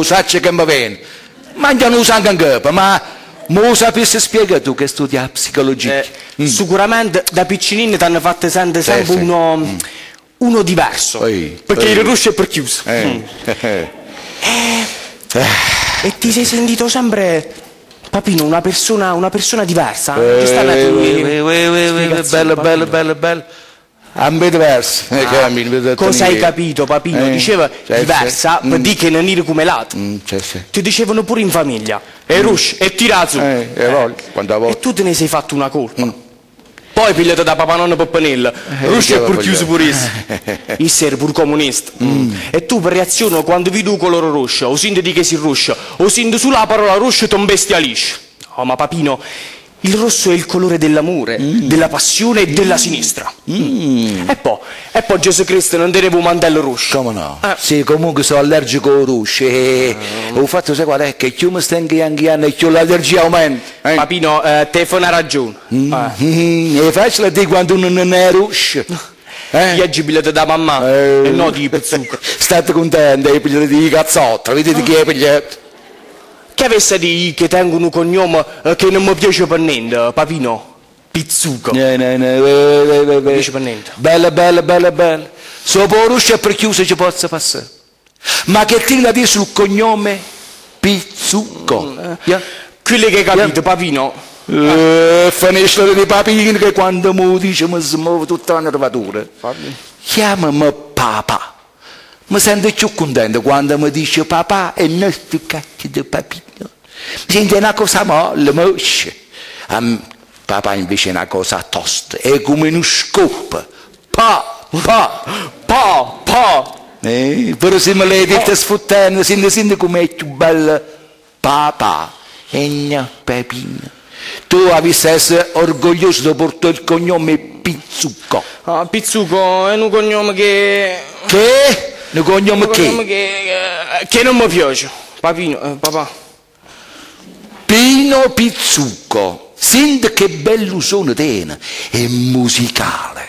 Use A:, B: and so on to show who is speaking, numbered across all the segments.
A: sacci che mi viene. Mangiano anche in capo, ma mo sapessi spiegare tu che studia psicologia?
B: Sicuramente da piccinino ti hanno fatto sempre uno diverso, perché il ruscio è per chiuso. E ti sei sentito sempre, papino, una persona diversa?
A: Bello. Ambe diverso.
B: Cosa hai capito, papino? Diceva diversa, per dire che non eri come l'altro. Ti dicevano pure in famiglia. E ruscio, e tirato. E tu te ne sei fatto una colpa. Poi pigliato da papà nonno Poppanella, Ruscio è pur chiuso pure esso. Isso era pur comunista. E tu per reazione quando vedi il colore rosso, o senti di che si ruscia, o senti sulla parola rosso ti imbestialisci. Oh, ma papino, il rosso è il colore dell'amore, della passione e della sinistra. E poi Gesù Cristo non teneva un mantello rosso.
A: Come no? Sì, comunque sono allergico al rosso. Ho fatto sai qual è? Che più mi stengo anche anni e più l'allergia aumenta.
B: Papino, te fa una ragione.
A: È facile dire quando uno non è rosso.
B: Io oggi pigliato da mamma e no di pizzucco.
A: State contenti, hai pigliato di cazzotto, vedete chi è pigliato?
B: Che avesse di che tengo un cognome che non mi piace per niente, papino? Pizzuco.
A: No.
B: Piace per niente.
A: Bella. Sopra ruscio e per chiuso ci posso passare. Ma che ti la dire sul cognome Pizzuco?
B: Quello che hai capito, papino?
A: Finisce di papino che quando mi dice mi si muove tutta la nervatura. Chiamami papà. Mi sento più contento quando mi dice papà e non sto cacchio di papino. Mi sento una cosa molle, moscia. Papà invece è una cosa tosta, è come uno scopo. Pa. Però se me l'hai detto sfottando, senti come è più bello papà e non papino. Tu avessi essere orgoglioso di portare il cognome Pizzuco.
B: Pizzuco è un cognome che...
A: Che? Un cognome che?
B: Che non mi piace. Papino, papà.
A: Pino Pizzuco. Senti che bello suono tiene. È musicale.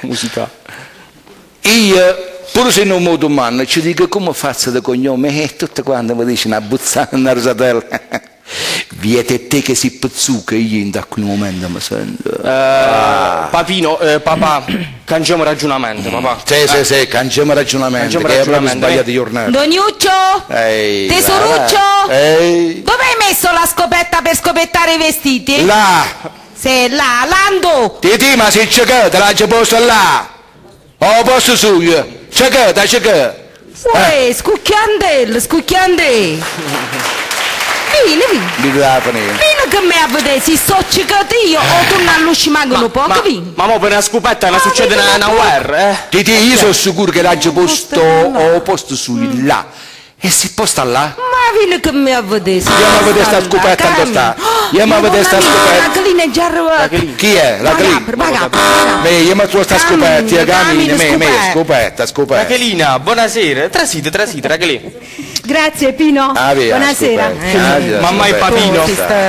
A: Io, pure se non mi domando, ci dico come faccio di cognome e tutte quante mi dicono una buzzata, una rosatella. Viete te che si pizzuca io in quel momento mi sento.
B: Papino, papà, cangiamo ragionamento, papà.
A: Sì, cangiamo ragionamento, che è proprio sbagliato giornata.
C: Doniuccio? Tesoruccio? Dove hai messo la scopetta per scopettare i vestiti?
A: Là!
C: Sei là, Lando!
A: Titi, ma se c'è che, te l'ha già posto là! O posto su io? C'è che?
C: Uè, scucchiandelle! Vieni.
A: Vieni
C: che me a vedere, si sto ciccati io o tu non all'usci manco un po', capi?
B: Ma per una scopetta non succede una guerra,
A: Titi, io sono sicuro che l'ha già posto o posto su là. E si posta là?
C: Ma vieni che me a vedere.
A: Io mi vedo sta scopetta dove sta. Io mi vedo sta scopetta.
C: La Calina è già arrivata.
A: Chi è? La Calina? Io mi trovo sta scopetta, cammina, scopetta.
B: La Calina, buonasera. Trasite, la Calina.
C: Grazie Pino. Buonasera.
B: Mamma e papino.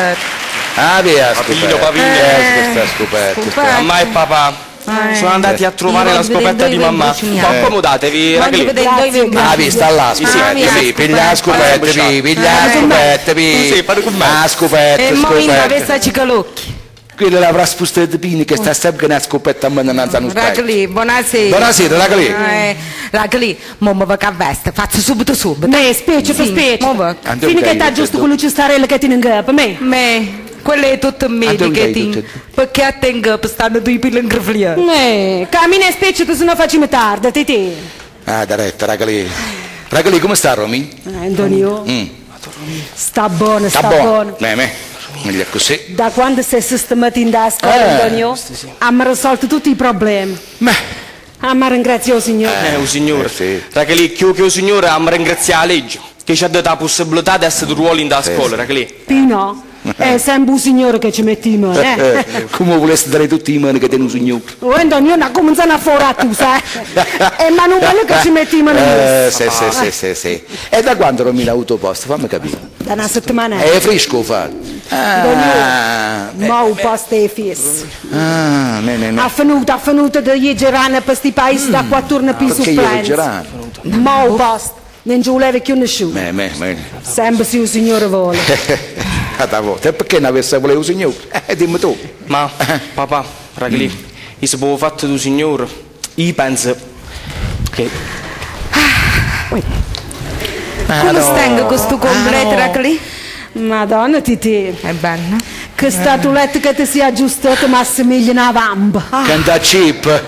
A: Scopetta.
B: Mamma e papà. Sono andati a trovare la scopetta di mamma. Ma accomodatevi,
A: sta là, piglia la scopetta,
C: e mo in avessa cicalocchi.
A: Quello l'avrà spostato Pini che sta sempre con una scopetta a mano non sanno
C: Raclì, buonasera.
A: Buonasera, Raclì.
C: Raclì, mo mi va a veste, faccio subito.
D: Specie. Fino che sta giusto quello starello che ti in capo, me.
C: Quello è tutto medico, perché a te in capo stanno due pili in grafliato.
D: Cammina e specie se no facciamo tardi, te.
A: Da retta, Raclì. Raclì, come sta Romy?
D: Antonio? Sta buono.
A: Meglio così.
D: Da quando sei sistemato in da scuola, Antonio, abbiamo risolto tutti i problemi. Abbiamo ringraziato il Signore.
B: Il Signore. Raclì, più che il Signore, abbiamo ringraziato la legge, che ci ha dato la possibilità di essere ruolo in da scuola, Raclì.
D: Pino? È sempre un Signore che ci mette in mano,
A: Come volessi dare tutti i mani che tiene un Signore?
D: Antonio, non cominciano a forare tu, sai? È manuale che ci mette in mano.
A: Sì. E da quando non mi ha avuto posto? Fammi capire.
D: Da una settimana.
A: È fresco fatto.
D: Ma un posto è fisso. Ha finito di girare per questi paesi da 4 più supplenti. Ma un posto. non ci voleva più nessuno. Sempre se il Signore vuole.
A: E perché non avesse volevo il Signore? Dimmi tu.
B: Ma, papà, Raclì, se può fatto tu Signore, io penso che...
C: Come stai questo completo, Raclì?
D: Madonna, Titi.
C: È bello.
D: Che statuetta che ti sia aggiustata ma assomiglia una vamba.
A: Canta cheap.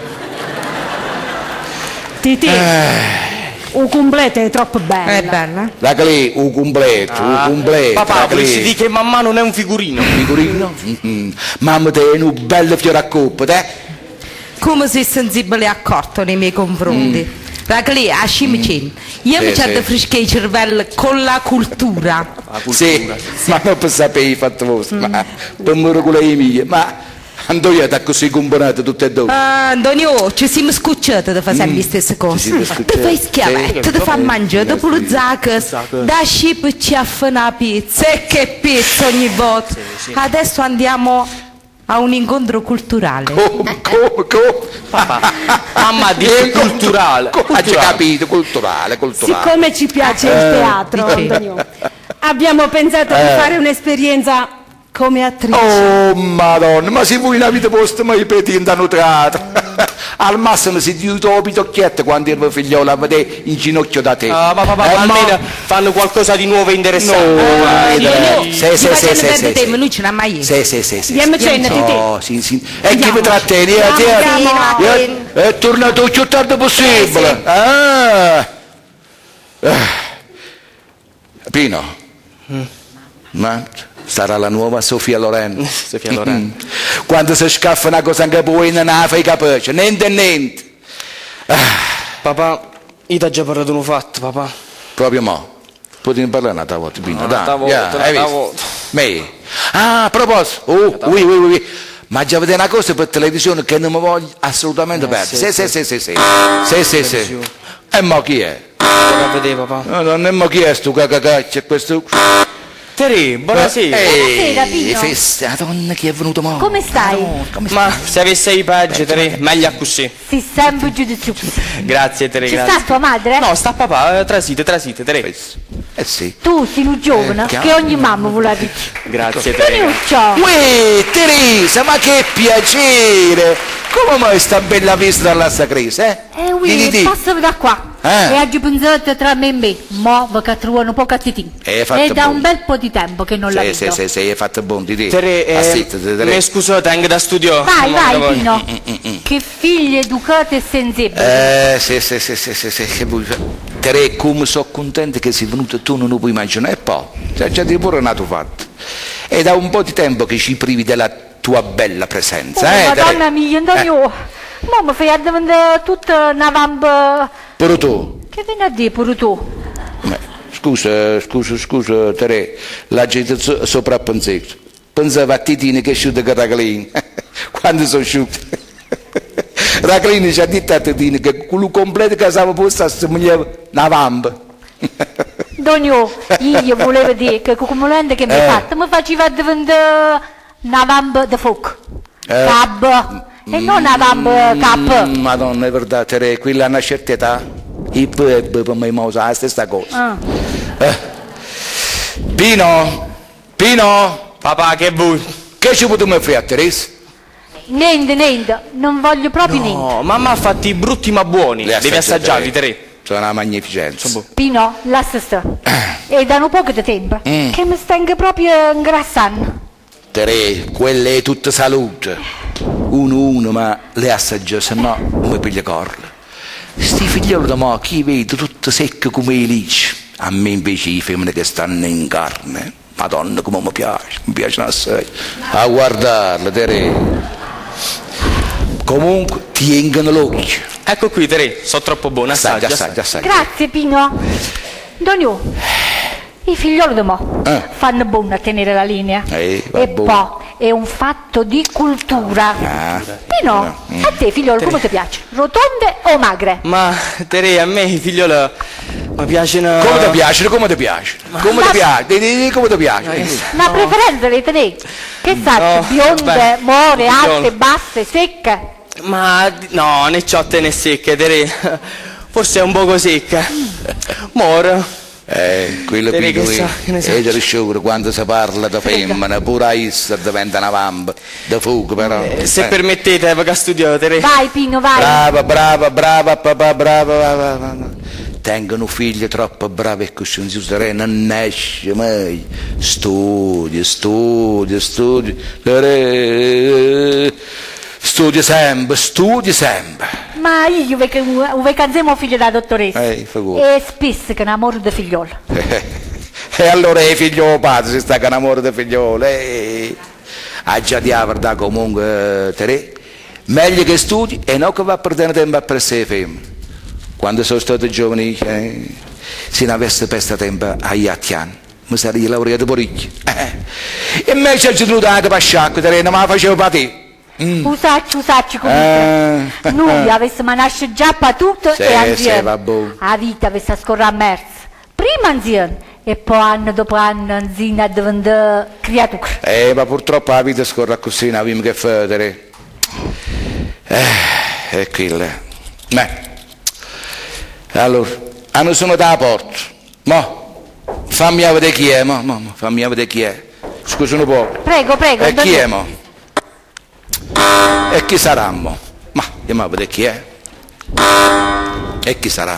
D: Titi, un completo è troppo bello.
C: È bella.
A: Raclì, un completo,
B: Papà, si dice che mamma non è un figurino.
A: Figurino? Mamma te è un bello fiore a coppa, te?
C: Come sei sensibile e accorto nei miei confronti. Raclì, a scimicin. Io mi c'ho da frescare il cervello con la cultura.
A: Sì, ma non per sapere i fatti vostri, ma per morire con le mie, ma Antonio è così componente tutte e due.
C: Antonio, ci siamo scocciati da fare sempre le stesse cose. Ti fai schiavette, ti fa mangiare, dopo lo zacco, da scip ci affana la pizza, e che pizza ogni volta. Adesso andiamo a un incontro culturale.
A: Come?
B: Papà, mamma dice culturale.
A: Hai capito, culturale.
D: Siccome ci piace il teatro, Antonio, abbiamo pensato di fare un'esperienza come attrice.
A: Oh madonna, ma se voi in una vita posta mai pretendano teatro. Al massimo si diuto pitocchietto quando il figlio la vede in ginocchio da te.
B: Ma papà, almeno fanno qualcosa di nuovo e interessante.
A: Sì.
C: Noi ce l'abbiamo mai.
A: Sì.
D: Andiamo a cena, Titi.
A: Sì. E chi mi trattieni? È tornato il più tardi possibile. Pino. Ma sarà la nuova Sofia Loren. Quando si scaffa una cosa anche poi non la fai capace, niente.
B: Papà, io ti ho già parlato un fatto, papà.
A: Proprio mo. Potevi parlare un'altra volta, Pino, dai.
B: Un'altra volta.
A: A proposito, oui. Ma già vedete una cosa per televisione che non mi voglio assolutamente perdere. Sì. E mo chi è?
B: Sto a vedere, papà.
A: Non è mo chi è sto cacacaccia, questo...
B: Terry, buonasera.
E: Buonasera, Pino.
A: La donna che è venuta mo.
E: Come stai?
B: Ma se avessi i peggio, Terry, meglio così.
E: Sei sempre giudizioso.
B: Grazie, Terry,
E: Ci
B: grazie.
E: sta tua madre?
B: No, sta papà, trasite, Terry.
A: Sì.
E: Tu sei un giovane che ogni mamma vuole avere.
B: Grazie, Terry.
A: Uè, Teresa, ma che piacere! Come mai sta bella vista dalla crisi,
E: Passa da qua. E oggi pensate tra me e me, mo che trovano un po' cattivi. E da un bel po' di tempo che non la vedo.
A: Sì, hai fatto buon di te.
B: Terry, mi scuso, tengo da studio.
E: Vai, Pino. Che figli educati e sensibili.
A: Sì, che vuoi fare? Terry, come sono contento che sei venuto tu, non lo puoi immaginare. E poi, già ti pure nato fatto. È da un po' di tempo che ci privi della tua bella presenza.
E: Madonna mia, Antonio. Ma mi fai diventare tutta una vamba.
A: Pure tu?
E: Che viene a dire pure tu?
A: Scusa, Tere, la gente sopravpensato. Pensava a Titini che è asciutta che Raclini. Quando sono asciutta. Raclini ci ha detto a Titini che quello completo che stava posto assomigliava una vamba.
E: Antonio, io volevo dire che come volendo che mi hai fatto mi faceva diventare una vamba di fuoco. Cab. E non una vamba cap.
A: Madonna, è verdade, Tere, quella è una certa età. I per me usa la stessa cosa. Pino!
B: Papà, che vuoi?
A: Che ci potremmo fare a Teresa?
E: Niente, non voglio proprio niente.
B: No, mamma ha fatto i brutti ma buoni. Devi assaggiarli, Teresa.
A: Sono una magnificenza.
E: Pino, lascia stare. E da un po' di tempo che mi stengo proprio ingrassando.
A: Tere, quella è tutta salute. Uno, ma le assaggia, se no mi piglia corla. Sti figlioli da mo' chi vede tutto secco come i lici. A me invece i femmine che stanno in carne. Madonna come mi piacciono assai. A guardarle, Tere. Comunque, tiengono l'occhio.
B: Ecco qui, Tere, sono troppo buone, assaggia.
E: Grazie, Pino. Antonio, i figlioli di mo' fanno buono a tenere la linea. E poi è un fatto di cultura. Pino, a te figliolo come ti piace? Rotonde o magre?
B: Ma Tere, a me i figlioli mi piacciono.
A: Come ti piace? Come ti piace?
E: Una preferenza le tenete? Che sai, bionde, more, alte, basse, secche?
B: Ma no, né ciotte né secche, Tere. Forse è un poco secca. Mora.
A: Quello piccolo è sciocco quando si parla di femmina, pure a essa diventa una vampa, da fuoco però.
B: Se permettete, perché studiate.
E: Vai Pino, vai.
A: Brava, papà, brava. Tengono figli troppo bravi e così non nasce mai. Studia. Studia sempre.
E: Ma io vedo figlio da dottoressa. E spesso che un amore di figliolo.
A: E allora è figlio padre, si sta con un amore di figliolo. Ha già di la verità comunque, Tere. Meglio che studi e non che va a perdere tempo a pressere femmine. Quando sono stato giovane, se non avessi perso tempo agli 8 anni, mi sarei laureato parecchio. E me ci ho tenuto anche per sciacco, Tere, non me la facevo per te.
E: Usacci comunque. Noi avessimo nascere già per tutto e anziano. La vita avesse scorrere a merce. Prima anziano e poi anno dopo anno anziano a diventare creatura.
A: Ma purtroppo la vita scorre così, non abbiamo che fare. È quello. Allora, hanno sono da porta. Fammi vedere chi è, fammi vedere chi è. Scusa un po'.
E: Prego.
A: E chi è, E chi sarà, Ma andiamo a vedere chi è. E chi sarà?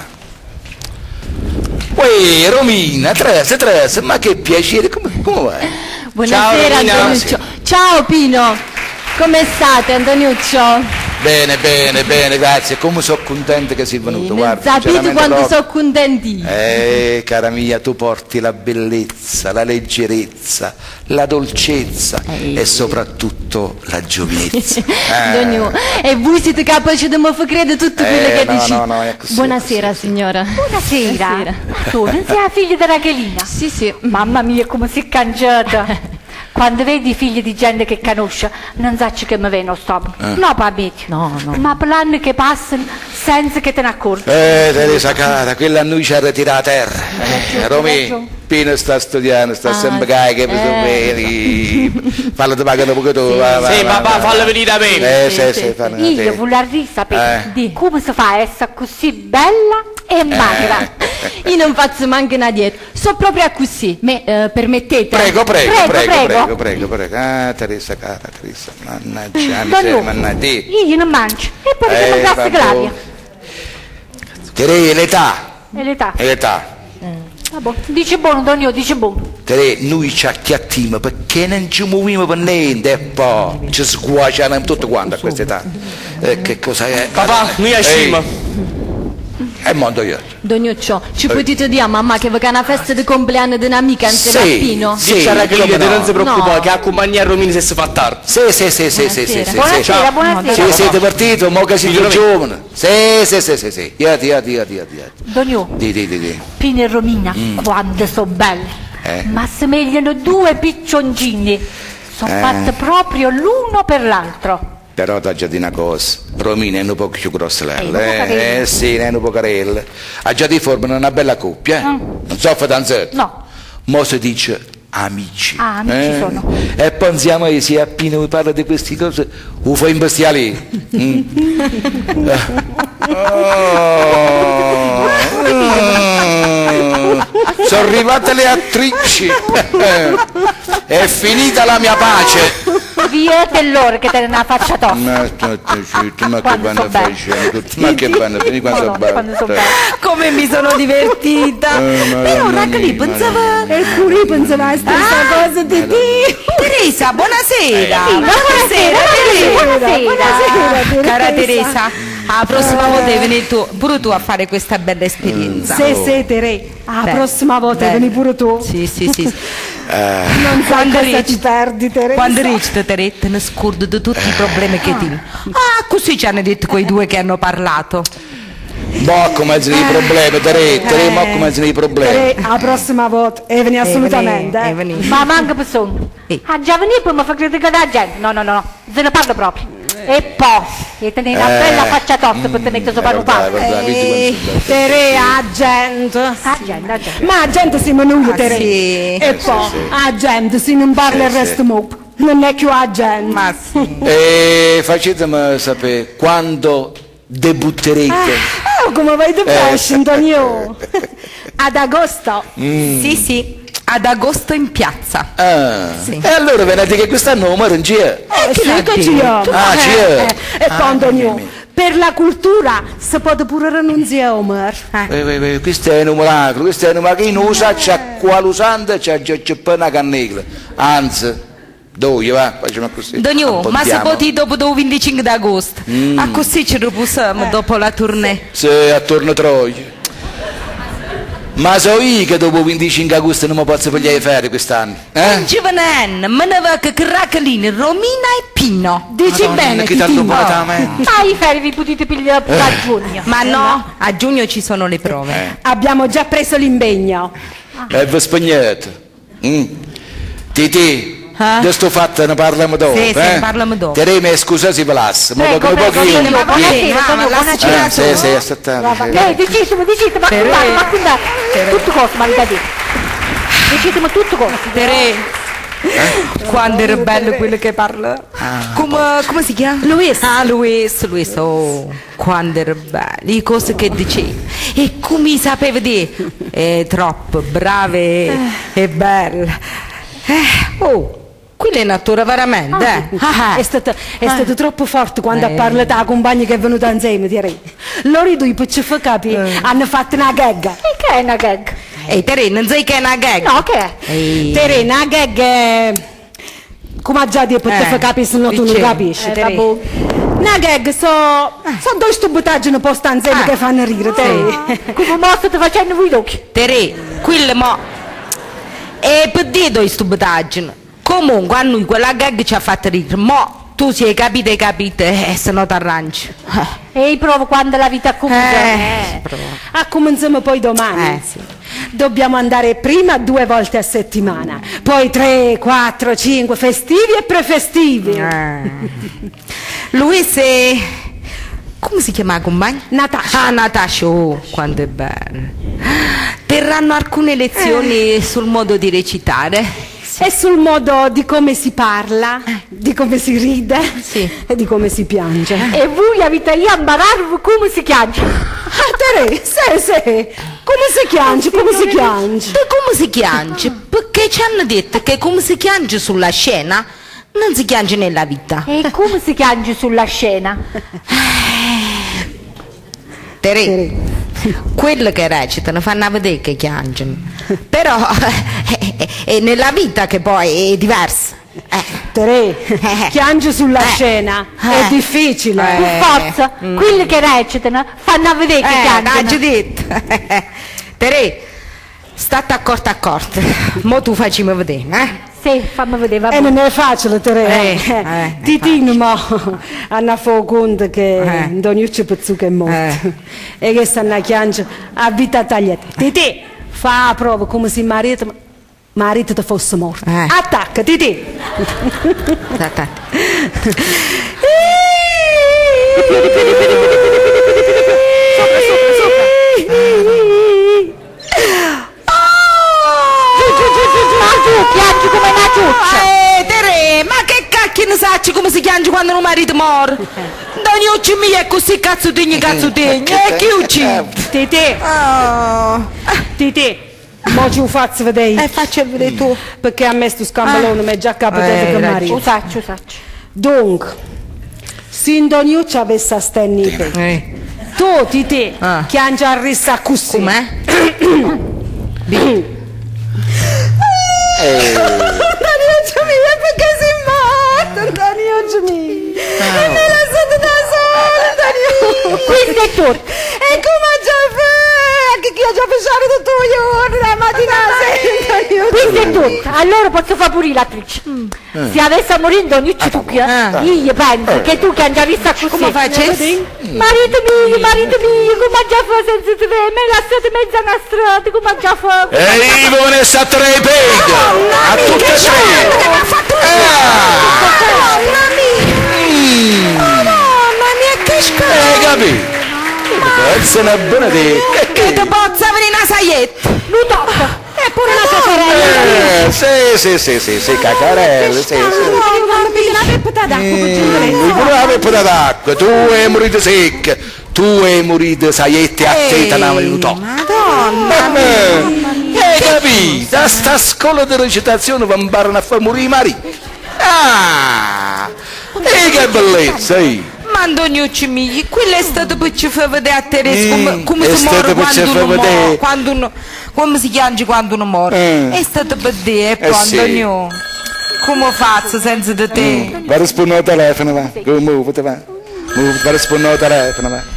A: Uè, Romina, Teresa, ma che piacere, come vai?
C: Buonasera, Antoniuccio. Ciao Pino, come state, Antoniuccio?
A: Bene, grazie. Come sono contento che sei venuto. Guarda,
C: sapete quanto sono contenti?
A: Cara mia, tu porti la bellezza, la leggerezza, la dolcezza e soprattutto la giovinezza.
C: E voi siete capaci di mi far credere tutto quello che dici?
A: No, è così.
C: Buonasera, signora.
E: Buonasera. Ma tu non sei la figlia di Rachelina?
C: Sì.
E: Mamma mia, come si è cangiata. Quando vedi i figli di gente che conosce, non sai che mi viene lo stomaco. No, papà.
C: No.
E: Ma per l'anno che passano senza che te ne accorgi.
A: Teresa cara, quella a noi ci ha ritirato a terra. Romy, Pino sta studiando, sta sempre che fallo ti pagano poco tu.
B: Sì, papà, fallo venire a me.
A: Sì,
E: io volevo sapere come si fa a essere così bella e magra.
C: Io non faccio manco una dieta, so proprio così. Permettete?
A: Prego. Teresa cara, Teresa, mannaggia,
E: io non mangio, e poi che mi grassa gravia.
A: L'età.
E: Dice buono, Donio, dice buono.
A: Noi ci acchiattiamo perché non ci muoviamo per niente e poi ci sguaciamo tutto quanto a questa età. Che cosa è?
B: Papà, noi ascimo.
A: E mondo io.
C: Doniuccio, ci potete dire a mamma che va a una festa di compleanno di un'amica insieme a Pino?
B: Sì, non si preoccupa, che accompagna a Romina se si fa tardi.
A: Sì.
E: Buonasera.
A: Sì, siete partito, mo che siete giovane. Sì. Iati.
E: Donio.
A: Di.
E: Pino e Romina, quando sono belle. Ma assomigliano due piccioncini. Sono fatte proprio l'uno per l'altro.
A: Però ti già di una cosa, Romina è un po' più grossa
E: sì,
A: è un po' carella. Ha già di forma una bella coppia, non so fidanzato.
E: No.
A: Mo si dice amici.
E: Amici sono.
A: E pensiamo che se appena mi parla di queste cose, lo fa imbestiale. Sono arrivate le attrici. È finita la mia pace.
E: Via dell'ora che te ne faccia tosta.
A: Ma che vanno facendo? Ma che vanno quando
C: come mi sono divertita. Però Rachelì pensava a stessa cosa di te. Teresa, buonasera. Buonasera. Cara Teresa, la prossima volta vieni tu, pure tu a fare questa bella esperienza.
D: Sì, Tere. La prossima volta vieni pure tu.
C: Sì.
D: Non sai cosa ci perdi, Teresa.
C: Quando riesci, Tere, te ne scordo di tutti i problemi che ti. Così ci hanno detto quei due che hanno parlato.
A: Bocco mezzo dei problemi, Tere, bocco mezzo dei problemi.
D: Tere, la prossima volta, veni assolutamente.
E: Ma manca persone. Già venire poi mi fa criticare la gente. No, se ne parla proprio. E poi, tenere una bella faccia tosta per te mettere sopra un palco.
D: Tere, la gente. Ma la gente si manuia, Tere. E poi, la gente si non parla il resto mo. Non è più la gente.
A: E facetemi sapere quando debutterebbe.
D: Come vai di pesce, Antonio? Ad agosto?
C: Sì, ad agosto in piazza.
A: Sì. E allora venite che quest'anno Omar non c'è.
D: Che c'è?
A: C'è.
D: E poi Antonio, per la cultura si può pure rinunziare Omar.
A: Questo è un miracolo, questo è un miracolo. Chi non sa c'è qua l'usante, c'è una cannella. Anzi, dove va? Facciamo così.
C: Donio, ma se poti dopo il 25 d'agosto, a così ci riposiamo dopo la tournée.
A: Sì, attorno a Troia. Ma so io che dopo il 25 agosto non mi posso pigliare ferie quest'anno.
C: Giovanen, me ne va che Cracalini, Romina e Pino.
D: Dici bene,
A: che
D: Titino.
E: Ma i ferie vi potete pigliare a giugno.
C: Ma no, a giugno ci sono le prove.
D: Abbiamo già preso l'impegno.
A: E vi spagnate. Titi. Di sto fatto ne parliamo dopo.
C: Sì, ne parliamo dopo.
A: Tereme scusa si palassa. Ma
E: Prego,
A: dopo
E: buonasera, buonasera.
A: Sì, aspettate.
E: Decisimo, ma tutto cosa, ma decisimo tutto cosa.
C: Quando era bello quello che parla. Come si chiama?
D: Luis.
C: Luis, oh, quando era bello, le cose che diceva. E come sapeva dire? È troppo brave e bella. Oh, quella è natura veramente.
D: È stato troppo forte quando ha parlato a compagna che è venuta insieme, direi. Loro due per capi hanno fatto una gag.
E: E che è una gag?
C: Ehi, Tere, non sai che è una gag?
E: No, che è?
D: Tere, una gag è... Come ha già detto, per capi se no tu non capisci, Tere. Una gag sono due stupidaggini poste insieme che fanno ridere, Tere.
E: Come mo state facendo voi occhi?
C: Tere, quello mo... E per dire due stupidaggini. Comunque a noi quella gag ci ha fatto ridere, mo tu si hai capito e se no ti arrangi.
E: E provo quando la vita comincia.
D: Cominciamo poi domani.
C: Sì.
D: Dobbiamo andare prima 2 volte a settimana, poi 3, 4, 5, festivi e prefestivi.
C: Luis è... Come si chiama la compagna?
D: Natascia.
C: Natascia, oh, quanto è bello. Terranno alcune lezioni sul modo di recitare.
D: E sul modo di come si parla, di come si ride e di come si piange.
E: E voi avete imparato come si piange?
D: Tere, sì. Come si piange? Come si piange?
C: E come si piange? Perché ci hanno detto che come si piange sulla scena non si piange nella vita.
E: E come si piange sulla scena?
C: Tere, quello che recitano fanno vedere che piangono, però è nella vita che poi è diversa.
D: Tere, piange sulla scena, è difficile.
E: Per forza, quelli che recitano fanno vedere che piangono.
C: L'ho già detto. Tere, state accorta. Mo tu facciamo vedere,
E: Sì, fammi vedere, va bene.
D: Non è facile, Tere. Titino mo hanno fatto conto che non c'è pezzucca è morto. E che stanno a chiangere a vita tagliata. Titi, fa la prova come se marito fosse morto. Attacca, Titi.
E: Piangi come una ciuccia.
C: Tere, ma che cacchio ne sacci come si piange quando un marito muore? Daniucci mio è così cazzo degno. E chi uccide?
D: Titi, mo ci faccio vedere.
C: Faccio vedere tu.
D: Perché a me sto scambalone mi è già capitato che marito.
E: Usaccio.
D: Dunque, se Daniucci avesse a stennite, tu, Titi, chiangi a rissa così.
C: Com'è?
D: Daniucci mio, perché sei morto, Daniucci mio? E me l'ha stato da sola, Daniucci.
E: Questo è tutto.
D: E come già che io già pensato tutto il giorno, la mattina alla sera,
E: Questo è tutto. Allora posso fare pure l'attrice. Se avesse a morire Daniucci tu che io penso che tu che andavi a così.
C: Come facessi?
E: Marito mio, come già fa senza te, me lasciate mezza una strada, come già fa.
A: E io ne sta tre peghe a tutte e tre.
C: Mamma mia, che schifo!
A: Capito? Questa è una buona idea.
C: Che ti pozza venire una saietta!
E: Mi tocca.
D: è pure una cacarella.
A: Sì, cacarella, sì.
D: Mamma mia, la peppa d'acqua per
A: troppo d'acqua, tu hai morito secca, tu hai morito saiette a teta una minuto.
C: Madonna!
A: Hai capito? A sta scuola di recitazione vi imparano a far morire i mariti. Ah! E che bellezza,
C: Ma Antoniucci migli, quello è stato per ci far vedere a Teresa come si muore quando uno come si chiama quando uno muore. È stato per dire, e poi Antonio, come faccio senza di te?
A: Va a rispondere al telefono, va. Muoviti, va. Va a rispondere al telefono, va.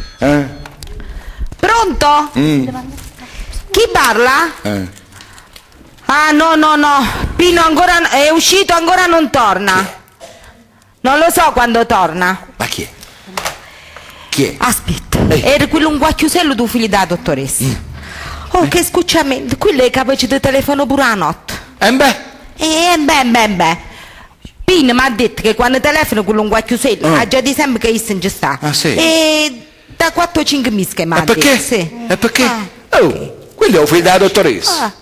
C: Pronto? Chi parla? Ah, no. Pino ancora è uscito, ancora non torna. Non lo so quando torna.
A: Ma chi è? Chi è?
C: Aspetta, era quello un guacchiusello tuo figlio della dottoressa. Oh, che scucciamento, quello è capace di telefono pure la notte.
A: Beh.
C: Beh. Pino mi ha detto che quando telefono quello un guacchiusello ha già di sempre che non ci sta.
A: Ah, sì?
C: E da 4-5 mesi che mi ha detto.
A: Perché?
C: Sì.
A: E perché? Quello è un figlio della dottoressa.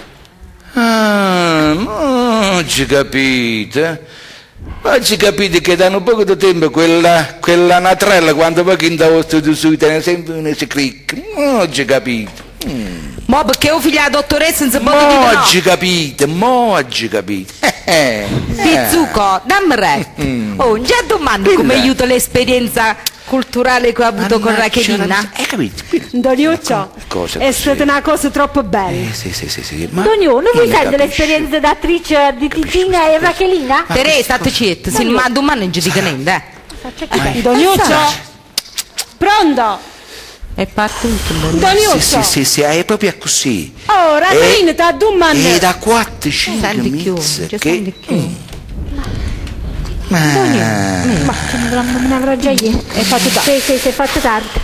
A: Oggi capite? Oggi capite che da un poco di tempo quella natrella quando va in da vostro sui tiene sempre una cricca. Oggi capite?
C: Ma perché un figlio della dottoressa non si può dire no?
A: Oggi capite.
C: Pizzuco, dammi retta. Già domani come aiuta l'esperienza culturale che ho avuto con Rachelina?
A: Capito?
D: Doniuccio, è stata una cosa troppo bella.
A: Sì.
E: Donio, non vuoi sentire l'esperienza d'attrice di Titina e Rachelina?
C: Teresa, state zitto, se ma domani non ci dica niente.
D: Doniuccio, pronto?
C: È partito.
A: Doniuccio. Sì, è proprio così.
D: Oh, Rachelina, da domani.
A: E da 4-5 mesi che...
E: Ma che non avrò già io. È fatto tardi. Sì, è fatto tardi.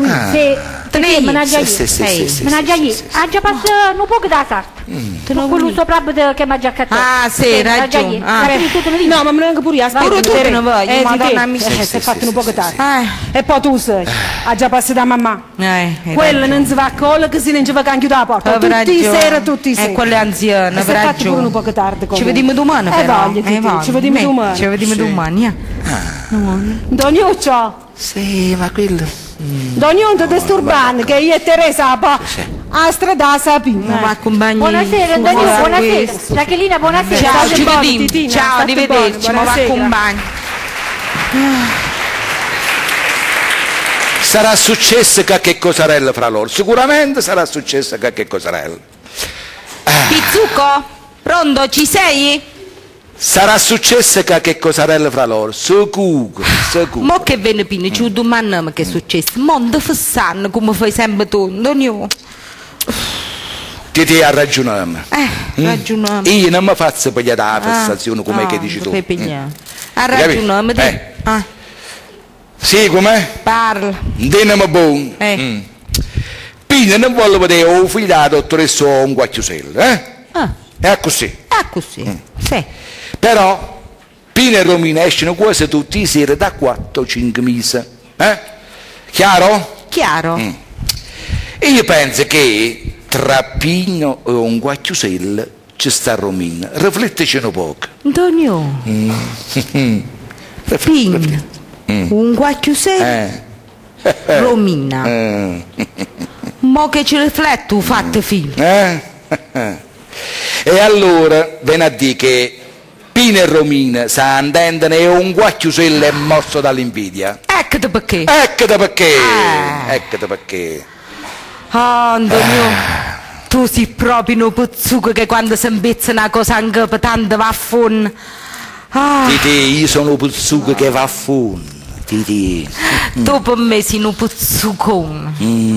E: Ha già passato un po' da sarta. Quello sopra che mi ha già cattato.
C: Ah, sì, ragione.
D: No, ma me ne vengo pure io.
C: Pure tu te ne vai, madonna mia.
D: Si è fatto un po' tardi. E poi tu sai, ha già passato da mamma. Quello non si va a colla che si non ci va a chiudere la porta. Tutti i sera.
C: E quella è anziana,
D: si è fatto pure un po' tardi.
C: Ci vediamo domani però.
D: Ci vediamo domani. Doniuccio.
A: Sì, ma quello...
D: Non ti disturbare che io e Teresa a strada sapina.
E: Buonasera, Antonio, buonasera. Rachelina, buonasera.
C: Ciao, ci vediamo. Ciao, arrivederci, ma va con bagno.
A: Sarà successo qualche cosarella fra loro, sicuramente sarà successo qualche cosarella.
C: Pizzuco, pronto, ci sei?
A: Sarà successo qualche cosarella fra loro, sicuro.
C: Mo che viene Pino, ci domanda che è successo. Mondo fassanno come fai sempre tu, non io.
A: Ti ragioniamo.
C: Ragioniamo.
A: Io non mi faccio pigliare la fissazione come che dici tu.
C: Ragioniamo,
A: Sì, com'è?
C: Parla.
A: Dinamo buono. Pino non vuole vedere un figlio della dottoressa o un guacchiusello, È così.
C: È così, sì.
A: Però Pino e Romina escono quasi tutti i sera da 4-5 mesi. Chiaro?
C: Chiaro.
A: E io penso che tra Pino e un guacchiusello ci sta Romina. Rifletteci un poco.
C: Antonio. Pino, un guacchiusello, Romina. Mo che ci rifletto, fate figlio.
A: E allora viene a dire che Pino e Romina si intendono e un guacchiusello è morso dall'invidia.
C: Eccoti perché.
A: Eccoti perché.
C: Antonio, tu sei proprio un puzzuco che quando si impezza una cosa in capo tanto va a fondo.
A: Io sono un puzzuco che va a fondo.
C: Tu per me sei un puzzucone.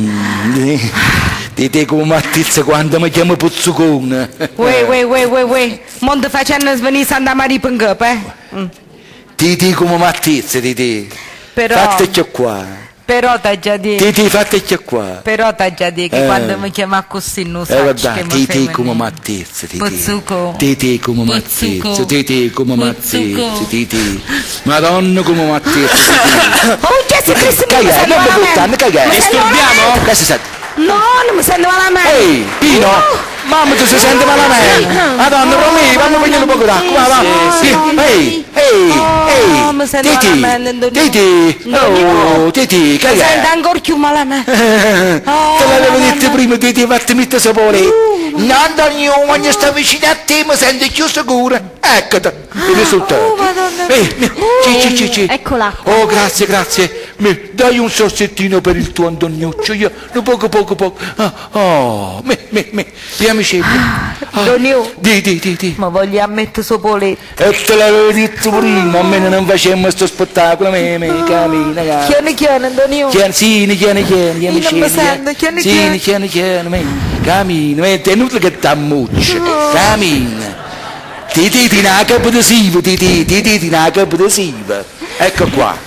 A: Di te come Mattizia quando mi chiamo puzzucone.
C: Uè. Mondo facendo svenire Santa Maria per capo,
A: Di te come Mattizia, di te.
C: Però...
A: Fateci qua.
C: Però t'ha già detto.
A: Titi, fateci qua.
C: Però t'ha già detto che quando mi chiama così non so che mi
A: Titi come Mattizia, Titi.
C: Puzzuco.
A: Titi come Mattizia, Titi come Mattizia, Titi. Madonna come Mattizia, Titi.
C: Oh, Gesù Cristo,
A: non mi buttare, cagare.
B: Disturbiamo?
A: Adesso
C: No, non mi sento malamente.
A: Ehi, Pino! Mamma, tu si sente malamente? Madonna, Romì, fammi prendere un po' d'acqua, va, va. Ehi,
C: mi sento malamente.
A: Titi, oh, Titi, che è?
C: Mi sento ancora più malamente.
A: Te l'avevo detto prima che ti fatti mettere sapore. No, Antonio, quando sto vicino a te mi sento più sicura. Eccoti, il risultato.
E: Eccola.
A: Oh, grazie. Dai un sorsettino per il tuo Antoniuccio. Io, poco. Oh, piami scegli.
C: Antonio.
A: Di.
C: Ma voglio ammettere Sopoletto.
A: E te l'avevo detto prima, almeno non facciamo questo spettacolo. Cammina.
C: Chiane, Antonio.
A: Chiani,
C: Io non mi sento, chiani.
A: Cammina, è inutile che ti ammucci. Cammina. Ti una capo adesivo, ti una capo adesivo. Ecco qua.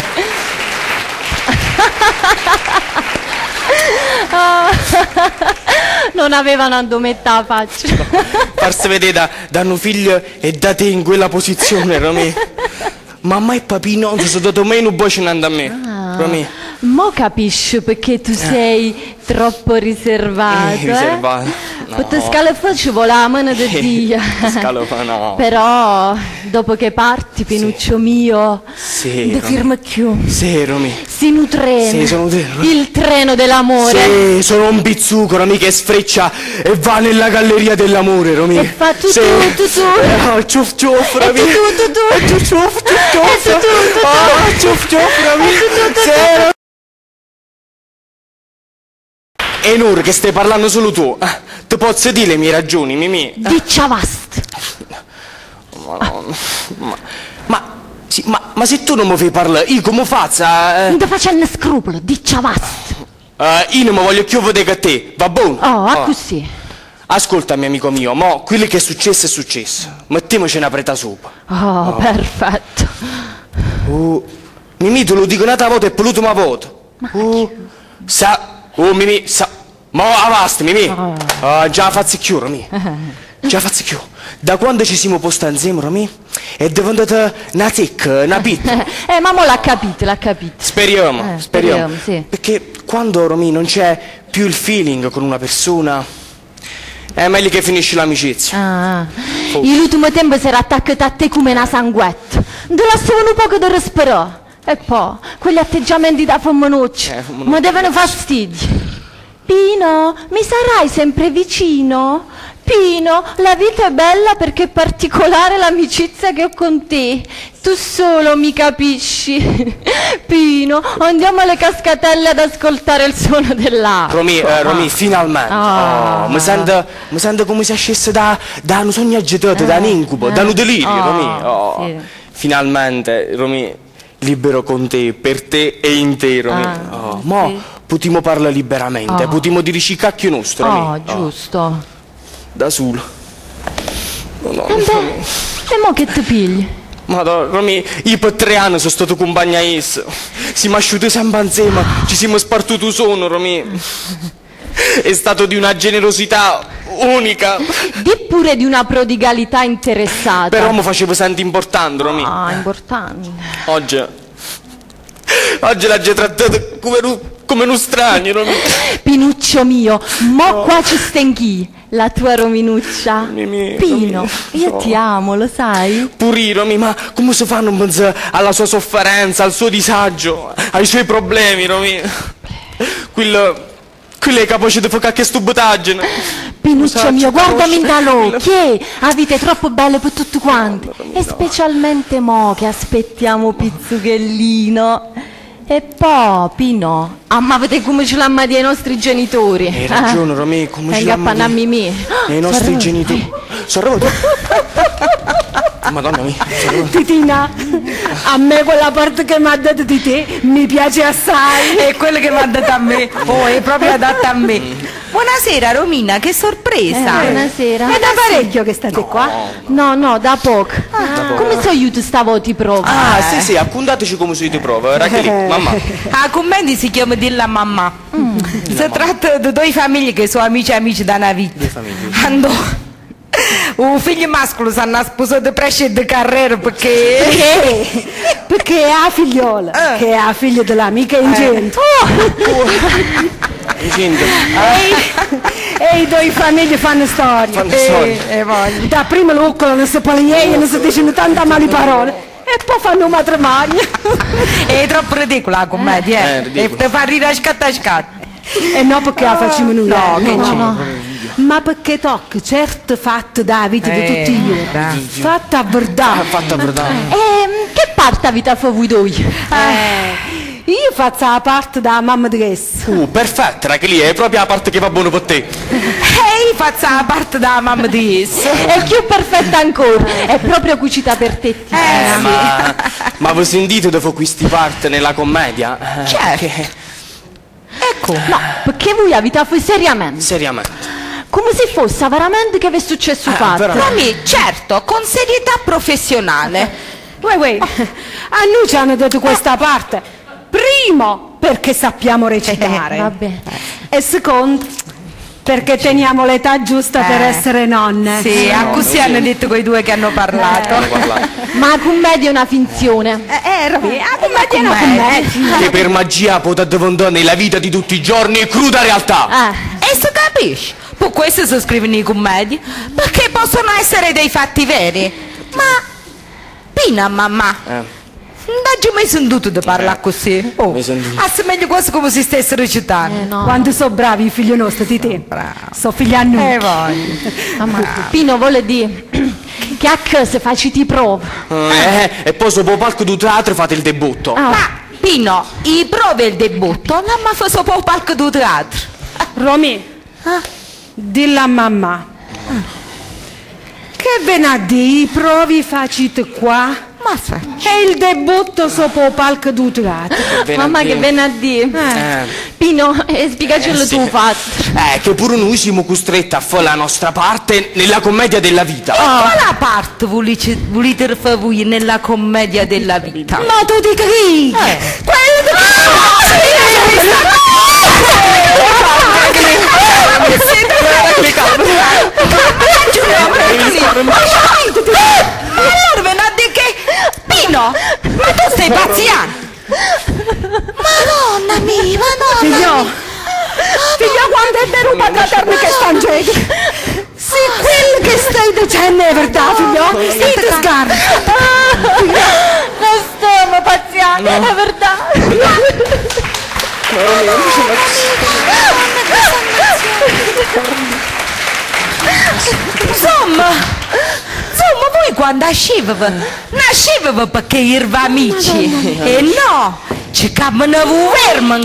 E: Non avevano andometta la faccia.
B: Farsi vedere da un figlio e da te in quella posizione, Romì. Mamma e papino non sono dato mai un bacio a me, Romì.
E: Mo capisci perché tu sei troppo riservato,
B: riservato. No.
E: Per te scalafà ci vuole la mano di Dio.
B: Scalafà no.
E: Però dopo che parti, Pinuccio mio,
B: sì,
E: ti firma più.
B: Sì, Romì.
E: Sei un treno.
B: Sì, sono un treno.
E: Il treno dell'amore.
B: Sì, sono un pizzuco, Romì, che sfreccia e va nella galleria dell'amore, Romì.
E: E fa tu.
B: Ciuff, Romì. Ciuff, Romì. È un'ora che stai parlando solo tu. Ti posso dire le mie ragioni, Mimì?
E: Dicciavast.
B: Ma se tu non mi fai parlare, io come faccio?
E: Non ti facendo scrupolo, dicciavast.
B: Io non mi voglio più vedere che te, va buono?
E: Oh, così.
B: Ascoltami, amico mio, mo quello che è successo. Mettiamoci una preta sopra.
E: Oh, perfetto.
B: Mimì, te lo dico un'altra volta e per l'ultima volta. Mimì, mo avasti, Mimì. Già faccio più, Romì. Già faccio più. Da quando ci siamo posti insieme, Romì, è diventata una zecca, una pitta.
E: Ma mo l'ha capito.
B: Speriamo.
E: Sì.
B: Perché quando, Romì, non c'è più il feeling con una persona, è meglio che finisci l'amicizia.
E: L'ultimo tempo si era attaccato a te come una sanguetta. Non te lasciavano un poco da respirare. E poi, quegli atteggiamenti da femminuccia mi devono fastidio. Pino, mi sarai sempre vicino? Pino, la vita è bella perché è particolare l'amicizia che ho con te. Tu solo mi capisci. Pino, andiamo alle Cascatelle ad ascoltare il suono dell'acqua.
B: Romì, finalmente. Mi sento come se escesse da un sogno agitato, da un incubo, da un delirio, Romì.
E: Sì.
B: Finalmente, Romì, libero con te, per te e in te, Romì. Mo potremo parlare liberamente, potremo dirci cacchio nostro, Romì.
E: Giusto.
B: Da solo.
E: E mo che ti pigli?
B: Madonna, Romì, io per 3 anni sono stato compagno a esso. Siamo asciuti sempre insieme, ci siamo spartuti un sonno, Romì. È stato di una generosità unica.
E: Di pure di una prodigalità interessata.
B: Però mi facevo sentire importante, Romì.
E: Importante.
B: Oggi l'ha trattato come uno strano, Romì.
E: Pinuccio mio, mo qua ci stenchi. La tua Rominuccia. Pino, io ti amo, lo sai?
B: Pure Romì, ma come si fa a non pensare alla sua sofferenza, al suo disagio, ai suoi problemi, Romì? Quello è capace di fare qualche stupidaggine.
E: Pinuccio mio, guardami dall'occhio, avete troppo belle per tutti quanti. E specialmente mo che aspettiamo Pizzughellino. E poi, Pino, amavete come ce l'hanno i nostri genitori.
B: Hai ragione, Romì, come ce l'hanno i nostri genitori. Sono Madonna mia.
D: Titina, a me quella parte che mi ha dato di te mi piace assai.
C: E quello che mi ha dato a me, è proprio adatta a me. Buonasera Romina, che sorpresa.
E: Buonasera.
D: È da parecchio che state qua?
E: No, da poco. Come so io stavo ti provo?
B: Sì, accontateci come si ti prova, Racheli, mamma.
C: A commenti si chiama dilla mamma. Si tratta di 2 famiglie che sono amici da una vita.
B: 2 famiglie.
C: Un figlio maschio s'hanno sposato presto di carriera perché
D: è la figliola che è la figlia dell'amica ingente. E i due famiglie fanno storia. Da prima lo occolano, si polignano, si dicono tante male parole. E poi fanno un matrimonio.
C: È troppo ridicola la commedia, e ti fa ridere a scatta.
D: E no perché la facciamo noi.
C: No.
D: Ma perché tocca certo fatto da vita di tutti i giorni. Fatta a verdade.
E: Che parte avete fa voi due?
D: Io faccio la parte da mamma di Gressa.
B: Perfetto, che lì è proprio la parte che va buono per te.
C: E io faccio la parte da mamma di Gressa.
E: È più perfetta ancora, è proprio cucita per te.
B: Ma voi sentite di fare questi parte nella commedia?
C: Certo. Ecco.
E: No, perché voi avete fatto seriamente.
B: Seriamente.
E: Come se fosse veramente che vi è successo fatto.
C: Rami, certo, con serietà professionale.
D: A noi ci hanno dato questa parte. Primo, perché sappiamo recitare.
E: Vabbè.
D: E secondo, perché teniamo l'età giusta per essere nonne.
C: Sì, così hanno detto quei due che hanno parlato.
E: Ma la commedia è una finzione.
D: Rami, la commedia è una commedia.
B: Che per magia potete vendere nella vita di tutti i giorni è cruda realtà.
C: E si capisce? Per questo si scrivono i commedie, perché possono essere dei fatti veri. Ma, Pina, mamma, non ho mai sentito di parlare così. Assomiglia quasi come se stesse recitando.
E: No.
D: Quando sono bravi i figli nostri di te. Sono figli a noi.
E: Pino vuole dire che a casa faciti prove.
B: E poi sopra il palco del teatro fate il debutto.
C: Ma, Pino, i prove il debutto non mi fa sopra il palco del teatro.
D: Romy, dillo a mamma. Che venerdì i provi facite qua? E il debutto sopra il palco del teatro.
E: Mamma che venerdì. Pino, spiegacelo tu fatto.
B: Che pure noi siamo costretti a fare la nostra parte nella commedia della vita.
C: Quale parte volete fare voi nella commedia della vita?
D: Ma tu dica chi?
C: Allora venite a dire che Pino, ma tu stai pazziando? Madonna mia,
D: Figlio, quando è vero pacatarmi che sta in giro? Sì, quello che stai dicendo è verità, figlio. Sì, ti sgarra.
E: Non stiamo pazziando, è la verità.
C: Insomma, voi quando nascevate perché eravate amici. E no, ci capano vermen.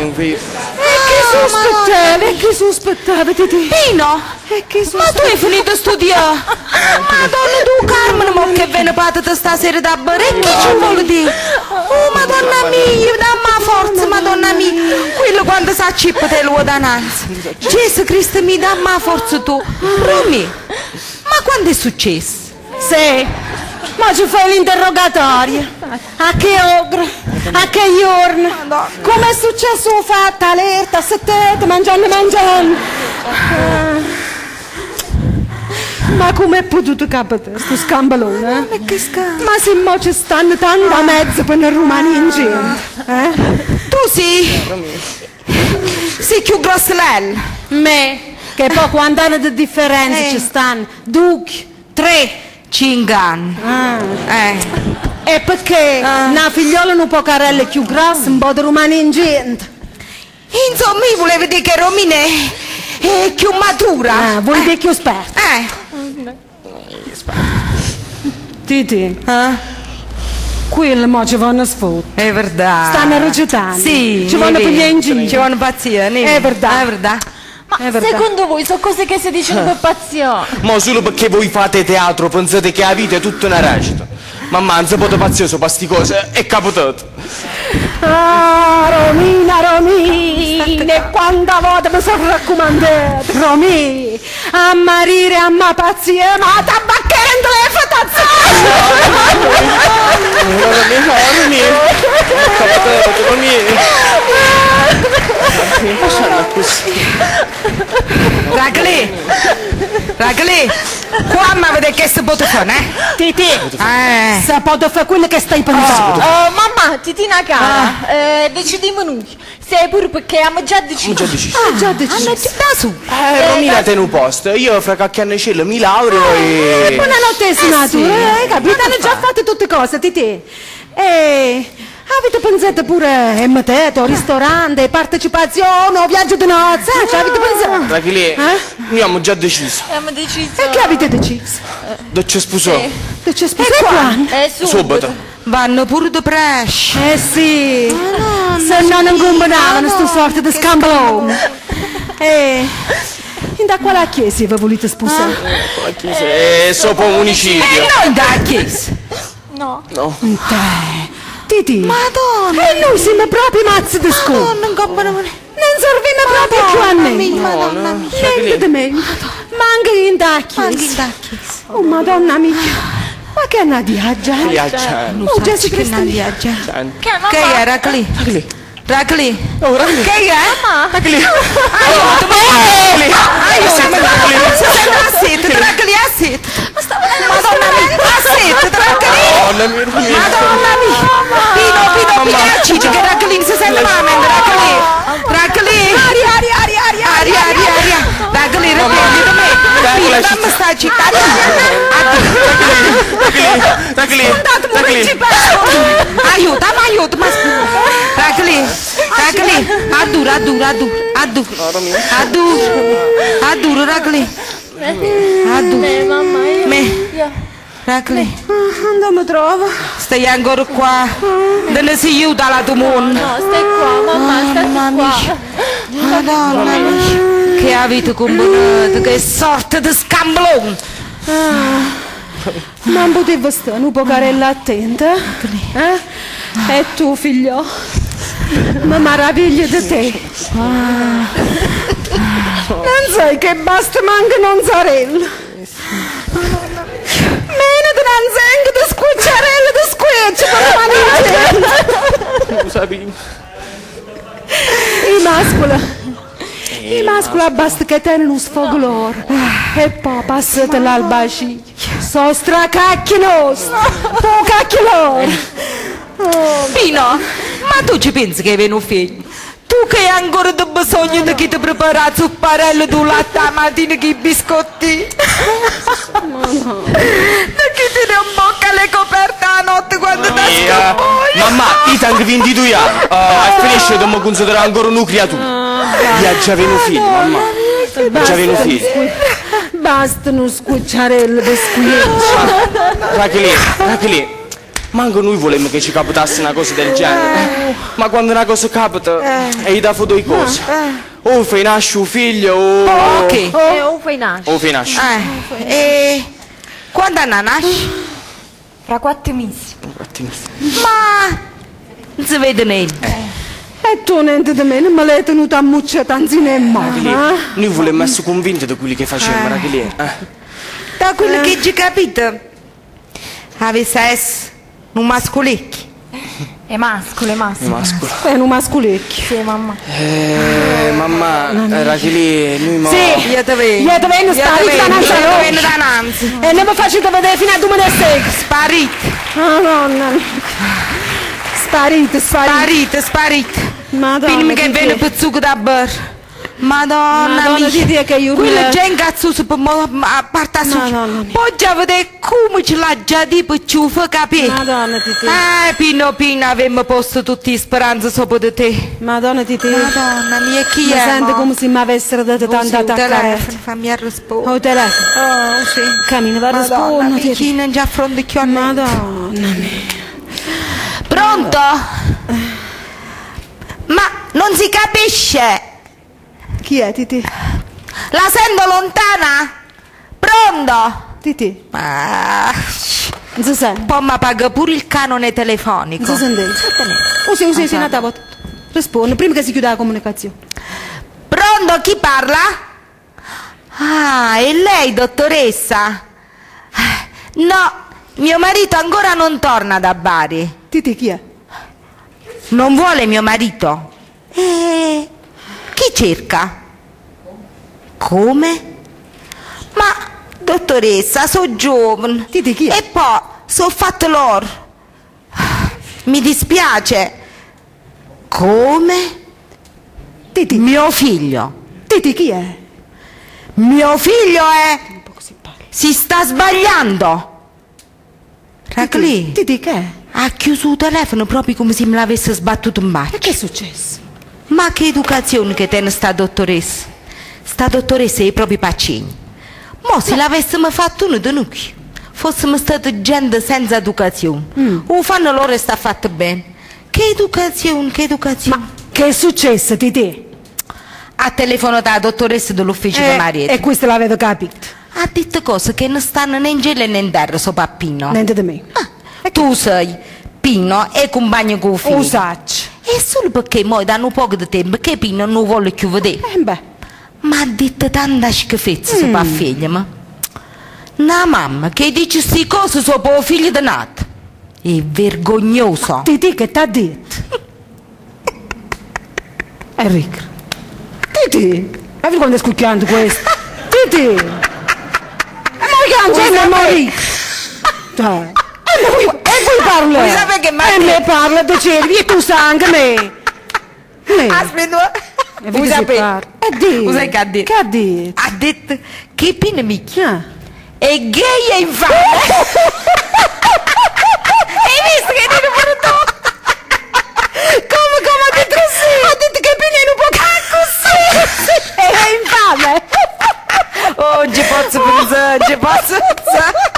D: Che sospettavi di te?
C: Pino, ma tu hai finito a studiare? Madonna tu Carmen, ma che viene patata stasera da bere, che ci vuole dire? Oh madonna mia, dammi forza, madonna mia. Quello quando sa cippa te lo dananza. Gesù Cristo mi dammi forza tu. Romy, ma quando è successo?
D: Sì, ma ci fai l'interrogatorio. A che ora? A che giorno? Come è successo fatto all'erta, a settete, mangiando. Ma come è potuto capitare sto scambalone?
C: Ma che scambalo?
D: Ma se mo ci stanno tanto a mezzo per i romani in giro.
C: Tu sei più grossolella.
D: Me, che poi quanti anni di differenza ci stanno? 2, 3,
C: 5 anni.
D: E perché una figliola un po' carella più grossa, un po' di romani in giro?
C: Insomma, io volevo dire che Romina è più matura.
D: Vuoi dire più esperta? Titi, quello mo ci vanno sfottere.
C: È verdad.
D: Stanno recitando.
C: Sì.
D: Ci vanno pigliare in giro.
C: Ci vanno pazienti.
D: È verdad.
C: È verdad.
E: Ma secondo voi sono cose che si dicono per pazione?
B: Ma solo perché voi fate teatro pensate che la vita è tutta una recita. Mamma, non si può pazioso per sti cose, è capitato.
D: Romina, e quanta volta mi sono raccomandato, Romi, a marire, a ma pazienza, ma tabacchendo le
C: Ragli, Titi, qua mi avete chiesto Potofone,
D: Titi, se può fare quello che stai pensando.
F: Mamma, Titina cara, decidiamo noi. Sei pure perché abbiamo già deciso.
D: Già deciso.
C: Da su.
B: Romina te un posto, io fra qualche anno cielo mi laureo e...
D: Buonanotte, senatura, capito? Hanno già fatto tutte cose, Titi. Avete pensato pure a metteto, ristorante, partecipazione, viaggio di nozze? Ci avete pensato?
B: Perché lì, noi abbiamo già deciso.
F: Abbiamo deciso.
D: E che avete deciso?
B: Ci sposò.
D: Ci sposò quando?
B: Subito.
C: Vanno pure da presce.
D: Sì. Se no non combinavano sto sorte di scambolone. Da quale chiesa vi volete sposare?
B: La chiesa sopra un municipio.
C: Non da chiesa.
F: No.
D: Titi.
C: Madonna.
D: E noi siamo proprio mazzi di scuola.
C: Non
D: serviamo proprio più a me. Niente di me. Ma anche in da chiesa. Oh Madonna mia. Ma che è una viaggia?
C: Non Gesù Cristo. Che è Racli? Racli? Che è?
B: Racli.
C: Racli, assetta. Madonna mia, assetta, Racli. Madonna mia. Pino, Cicci, che Racli, si sente male, Racli. Aria. Racli, riprendi da me. Pino, dammi sta città.
B: Racli.
C: Aiuto, ma Racli, adduro, Racli.
F: Mamma,
C: Racli.
D: Dove mi trovo?
C: Stai ancora qua? Dove si aiuta la tua moglie?
F: No, stai qua, mamma, stai qua.
C: Madonna mia. Che avete combinato? Che sorta di scamblone!
D: Non potevo stare un pocarella attenta? E tu, figlio? Mi meraviglio di te. Non sai che basta manca non sarella. Meno di non zengo di scucciarella di squiccio con la mano. I mascoli basta che tengano un sfogo loro. E poi passate l'albaci. So stracacchiosi. Pocacchi loro.
C: Pino, ma tu ci pensi che viene un figlio? Tu che hai ancora bisogno di chi ti prepara zupparello di latte la mattina che i biscotti? Da chi ti dà in bocca le coperte la notte quando ti scappi?
B: Mamma, io tengo 22 anni. E finisce dobbiamo considerare ancora una creatura. Io già venuto figlio, mamma. Già venuto figlio.
D: Basta non scucciarello di squiccio.
B: Rachele. Manco noi volevamo che ci capitasse una cosa del genere. Ma quando una cosa capita, gli dà due cose. O fai nascere un figlio o...
C: Ok.
F: O fai nascere.
B: O fai nascere.
C: E quando nasce?
F: Fra 4 mesi.
C: Ma non si vede niente.
D: E tu niente di me, non me l'hai tenuta a muccia tanzine e
B: Noi volevamo essere convinti di quelli che facevamo, Rachele.
C: Da quello che ci capito, avesse essere un mascolecchio.
F: È mascolo.
D: È un mascolecchio.
F: Sì, mamma.
B: Mamma, Rachele, noi mo...
D: Sì, io ti vengo sparito da Nanzi. E non mi faccio vedere fino a 2006.
C: Sparito.
D: Madonna. Sparito. Madonna.
C: Prima che viene per zucco da bere. Madonna mia,
D: che io
C: quella già incazzosa per a parte su. Poi già vedere come ce l'ha già di per ciufa, capì?
D: Madonna Titi.
C: Pino, avevamo posto tutte le speranze sopra di te.
D: Madonna Titi.
C: Madonna mia, chi è?
D: Sente come se mi avessero dato tanta attaccare.
C: Fammi rispondere.
D: Oh, telefono.
C: Oh, sì.
D: Cammino, va a rispondere.
C: Chi non già fronte a me?
D: Madonna mia.
C: Pronto? Ma non si capisce.
D: Chi è Titi?
C: La sento lontana? Pronto?
D: Titi?
C: Non
D: si sente.
C: Poi mi paga pure il canone telefonico.
D: Non si sente? Sì, Natale. Rispondi, prima che si chiuda la comunicazione.
C: Pronto, chi parla? Ah, è lei, dottoressa? No, mio marito ancora non torna da Bari.
D: Titi, chi è?
C: Non vuole mio marito? Chi cerca? Come? Ma Dottoressa, sono giovane.
D: Titi, chi è?
C: E poi, sono fatto loro. Mi dispiace. Come?
D: Titi.
C: Mio figlio.
D: Titi, chi è?
C: Mio figlio è... Si sta sbagliando. Raclì.
D: Titi, che è?
C: Ha chiuso il telefono proprio come se me l'avesse sbattuto in faccia.
D: E che è successo?
C: Ma che educazione che tiene sta dottoressa. Sta dottoressa è proprio paccini. Mo se l'avessimo fatto uno di noi, fossimo stati gente senza educazione. O fanno loro e sta fatto bene. Che educazione, che educazione.
D: Ma che è successo, Titi?
C: Ha telefonato la dottoressa dell'ufficio di marito.
D: E questo l'avevo capito.
C: Ha detto cose che non stanno né in cielo né in terra, so pappino.
D: Niente di me.
C: Tu sei Pino e compagno con il figlio.
D: Usaccio.
C: E solo perché mo danno poco di tempo che Pino non vuole più vedere.
D: Beh.
C: Ma ha detto tanta schifezza su pa figlia, ma. Una mamma che dice queste cose su po' figlio di nato. È vergognoso.
D: Titi, che t'ha detto? Enrico. Titi. Ma quando è scucchiando questo? Titi. Ma che morì. Dai. E qui parla.
C: Vuoi sapere che
D: E me parla di cervi e tu sai anche me.
C: Aspetta. Vuoi sapere? Vuoi che ha detto?
D: Che ha detto?
C: Ha detto che Pino Micchia
D: Ah.
C: è gay e infame. Hai visto che non è venuto? Come ha detto così? Ha detto che Pino è un po' così.
D: È infame.
C: Oh, ci posso pensare, ci posso pensare.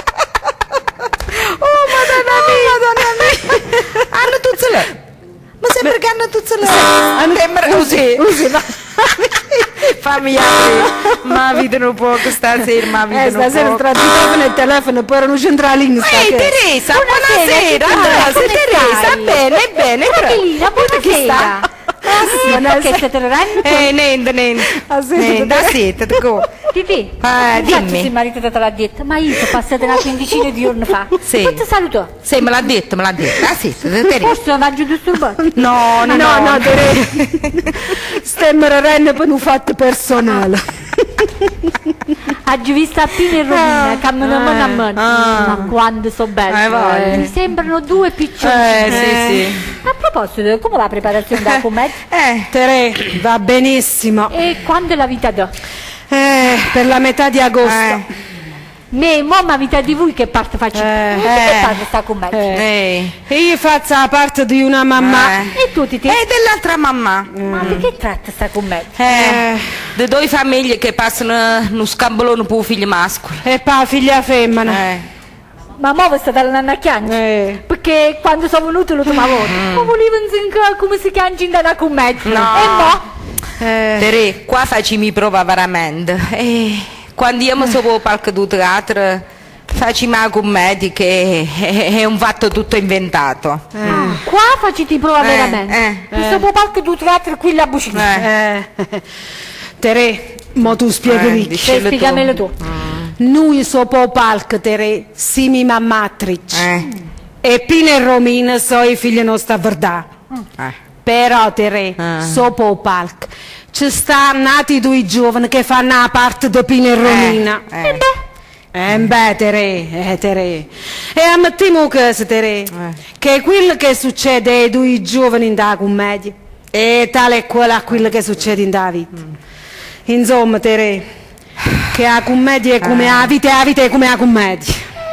C: Oh, madonna mia. Hanno tutte le... Ma sembra che hanno tutte le... Usi, fammi aprire. Ma vedono poco stasera, ma vedono
D: Stasera
C: poco.
D: tra il telefono e il telefono poi erano centralini.
C: Ehi Teresa, buonasera. Teresa, bene, bene.
E: Tranquillina, buonasera. Che siete
C: Niente. Da sette,
E: Titi,
C: dimmi.
E: il marito te l'ha detto, ma io sono passata una quindicina di giorni fa.
C: Sì.
E: E ti salutò.
C: Sì, me l'ha detto. Da sette, Teresa.
E: Forse non mangio disturbato.
C: No,
D: Teresa. Stiamo rarendo per un fatto personale.
E: Oggi visto a Pino e Romina, camminano mano a mano. Ma quando sono belle. Mi sembrano due piccioni.
C: Sì.
E: A proposito, come va la preparazione della commedia?
D: Tere, va benissimo.
E: E quando è la vita do?
D: Per la metà di agosto.
E: Me, mamma vita di voi che parte faccio? Che parte sta commedia?
D: Io faccio la parte di una mamma.
E: E tu Titi?
C: E dell'altra mamma.
E: Ma di che tratta sta commedia?
C: Di due famiglie che passano uno scambolone per un figlio maschio.
D: E poi figlia femmina.
E: Ma mo' è stata la nanna chiangia. Perché quando sono venuto l'ultima volta, ma volevo insegnare come si chiangia in una commedia.
C: No.
E: E mo'?
C: Tere, qua facciamo prova veramente. Quando io mi sono al palco del teatro, facciamo la commedia che è un fatto tutto inventato.
E: Qua facete prova veramente. Questo palco del teatro qui la bucina.
D: Tere, mo tu spiegami.
E: Spiegamelo tu.
D: Noi sopra il palco, Tere, siamo mammatrici. E Pino e Romina sono i figli nostra verdà. Però, Tere, sopra il palco ci stanno nati due giovani che fanno la parte di Pino e Romina. Tere. E ammettiamo questo, Tere, che quello che succede ai due giovani in da commedia è tale e quale a quello che succede in da vita. Insomma, Tere, che la commedia è come la vita e la vita è come la commedia.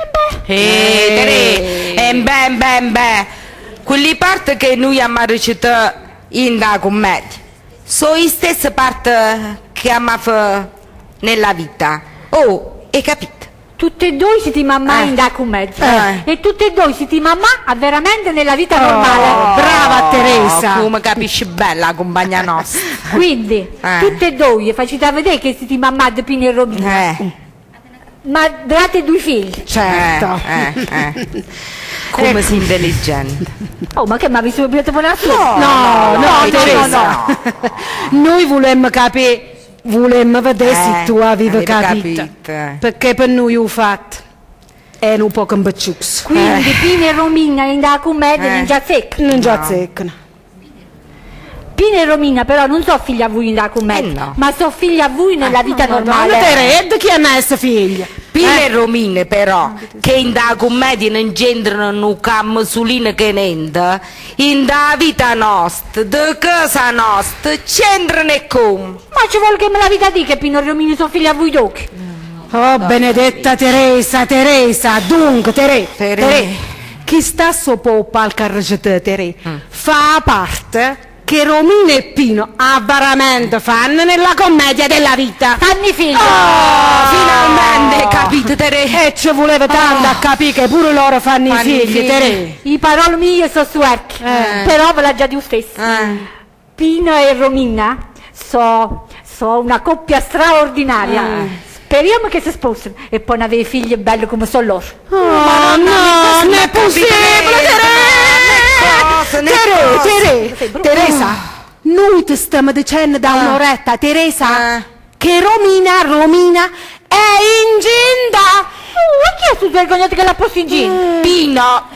C: Tere, quelle parti che noi abbiamo recitato in da commedia sono le stesse parti che abbiamo fatto nella vita. Oh, hai capito?
E: Tutte e due siete mamma in da commedia. E tutte e due siete mamma veramente nella vita normale.
D: Brava Teresa.
C: Come capisci bella la compagna nostra.
E: Quindi, tutte e due facete vedere che siete mamma di Pino e Romina. Ma date due figli.
D: Certo.
C: Come sei intelligente.
E: Oh, ma che mi avete subito buona
D: No, Teresa. Noi volemmo capire, volemmo vedere se tu avevi capito. Perché per noi ho fatto. È un po' combattuto.
E: Quindi Pino e Romina in da commedia non già seccano.
D: Non già seccano.
E: Pino e Romina però non so figli a voi da commedia,
C: no.
E: ma so figli a voi nella vita normale.
D: Ma Tere, chi è essere figlia?
C: Pino e Romina però, che in da commedia non c'entrano un cammusolino che niente, in da vita nostra, de casa nostra, c'entrano e come.
E: Ma ci vuole che me la vita di che Pino e Romina sono figli a voi doc.
D: Oh, benedetta Teresa, dunque Tere, chi sta sopra il palco a recitare, Tere, fa parte che Romina e Pino veramente fanno nella commedia della vita.
E: Fanno i figli.
C: Finalmente, capite Tere?
D: E ci voleva tanto a capire che pure loro fanno i figli, Tere.
E: I parole mie sono suerchi, però ve l'ha già di stesso. Pino e Romina sono una coppia straordinaria. Speriamo che si sposino e poi avere figli belli come sono loro.
D: Oh, no, non è possibile, Teresa, noi ti stiamo dicendo da un'oretta, Teresa, che Romina è incinta.
E: Ma chi è sul vergognato che l'ha posto in giro?
C: Pino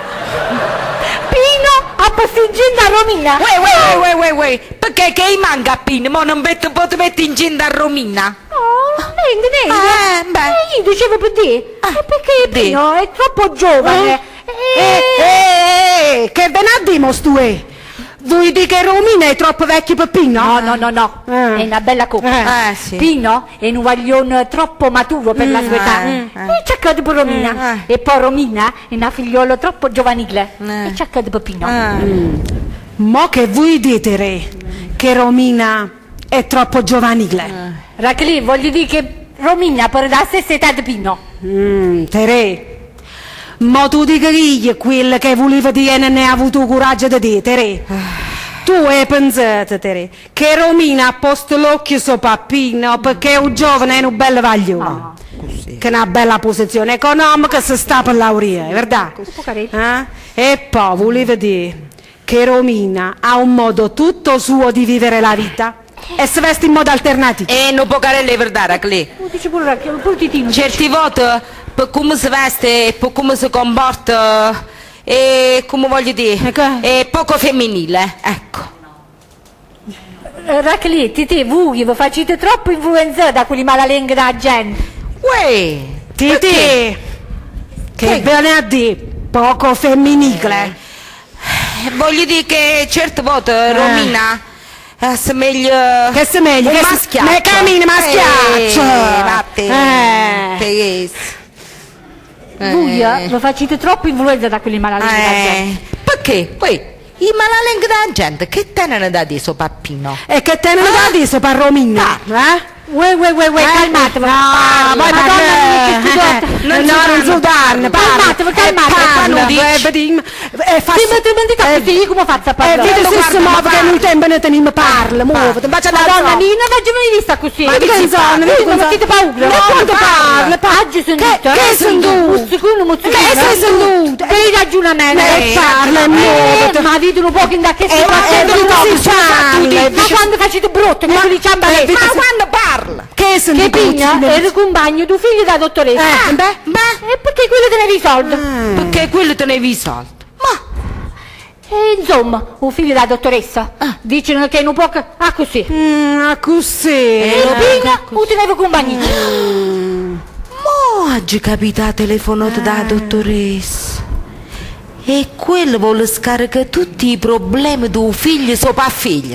E: ha posto in giro a Romina?
C: Uè, perché che manca a Pino, ma non posso mettere in giro a Romina?
E: Beh, io dicevo per dire, perché Pino è troppo giovane.
D: Che ve ne dimo tu? Vuoi dire che Romina è troppo vecchio per Pino?
E: No, è una bella coppia.
C: Sì.
E: Pino è un guaglione troppo maturo per la sua età. E c'è accaduto per Romina. E poi Romina è una figliola troppo giovanile. E c'è accaduto per Pino.
D: Ma che vuoi dire, Re? Che Romina è troppo giovanile?
E: Rachele, voglio dire che Romina per la stessa età di Pino.
D: Tere, ma tu dica io quello che voleva dire non ne ha avuto il coraggio di dire, Tere. Tu hai pensato, Tere, che Romina ha posto l'occhio sopra Pino perché è un giovane e un bel vaglione. Che ha una bella posizione economica, si sta per laureare, vero? E poi voleva dire che Romina ha un modo tutto suo di vivere la vita e si veste in modo alternativo.
C: E non può carelle per dare a Cle.
E: Dice pure Titino.
C: Certi volte, per come si veste e per come si comporta, e come voglio dire, è poco femminile, ecco.
E: Rachele, te voi vi facete troppo influenzare da quelli malalenghi da gente.
C: Uè,
D: Titi, che viene a dire poco femminile.
C: Voglio dire che certe volte Romina assomiglia
D: che se meglio
C: un
D: che
C: maschiaccio.
D: Ne cammini maschiaccio.
E: Voi vi facete troppo influenza da quelli malalenghi da gente.
C: Perché? Poi i malalenghi da gente che tengono da dire sopra Pino?
D: E che tengono da dire sopra Romina?
E: Calmatevi.
D: Non insultarne,
E: calmatevi. Come faccio a parlare?
D: Vedi se si muove che non tempo ne teniamo parla, muovete.
E: Madonna mia, non faccio mai vista così.
D: Ma che sono?
E: Non avete paura?
D: Ma quanto parla?
E: Oggi sono dita.
D: Che sono tu? Che sei seduta?
E: Per il ragionamento.
D: Parla e muovete.
E: Ma avete un po' che da che si
D: parla?
E: Ma quando facete brutto, che li ciambaletti?
C: Ma quando parla?
D: Che sono
E: Che Pigna è il compagno tu figlio da dottoressa. E perché quello tenevi i soldi?
C: Perché quello tenevi i soldi?
E: E insomma, un figlio da dottoressa. Dicono che non può. Così.
D: Così.
E: E Pigna non tenevi compagno.
C: Mo' oggi capita la telefonata da dottoressa. E quello vuole scaricare tutti i problemi di un figlio sopra figlio.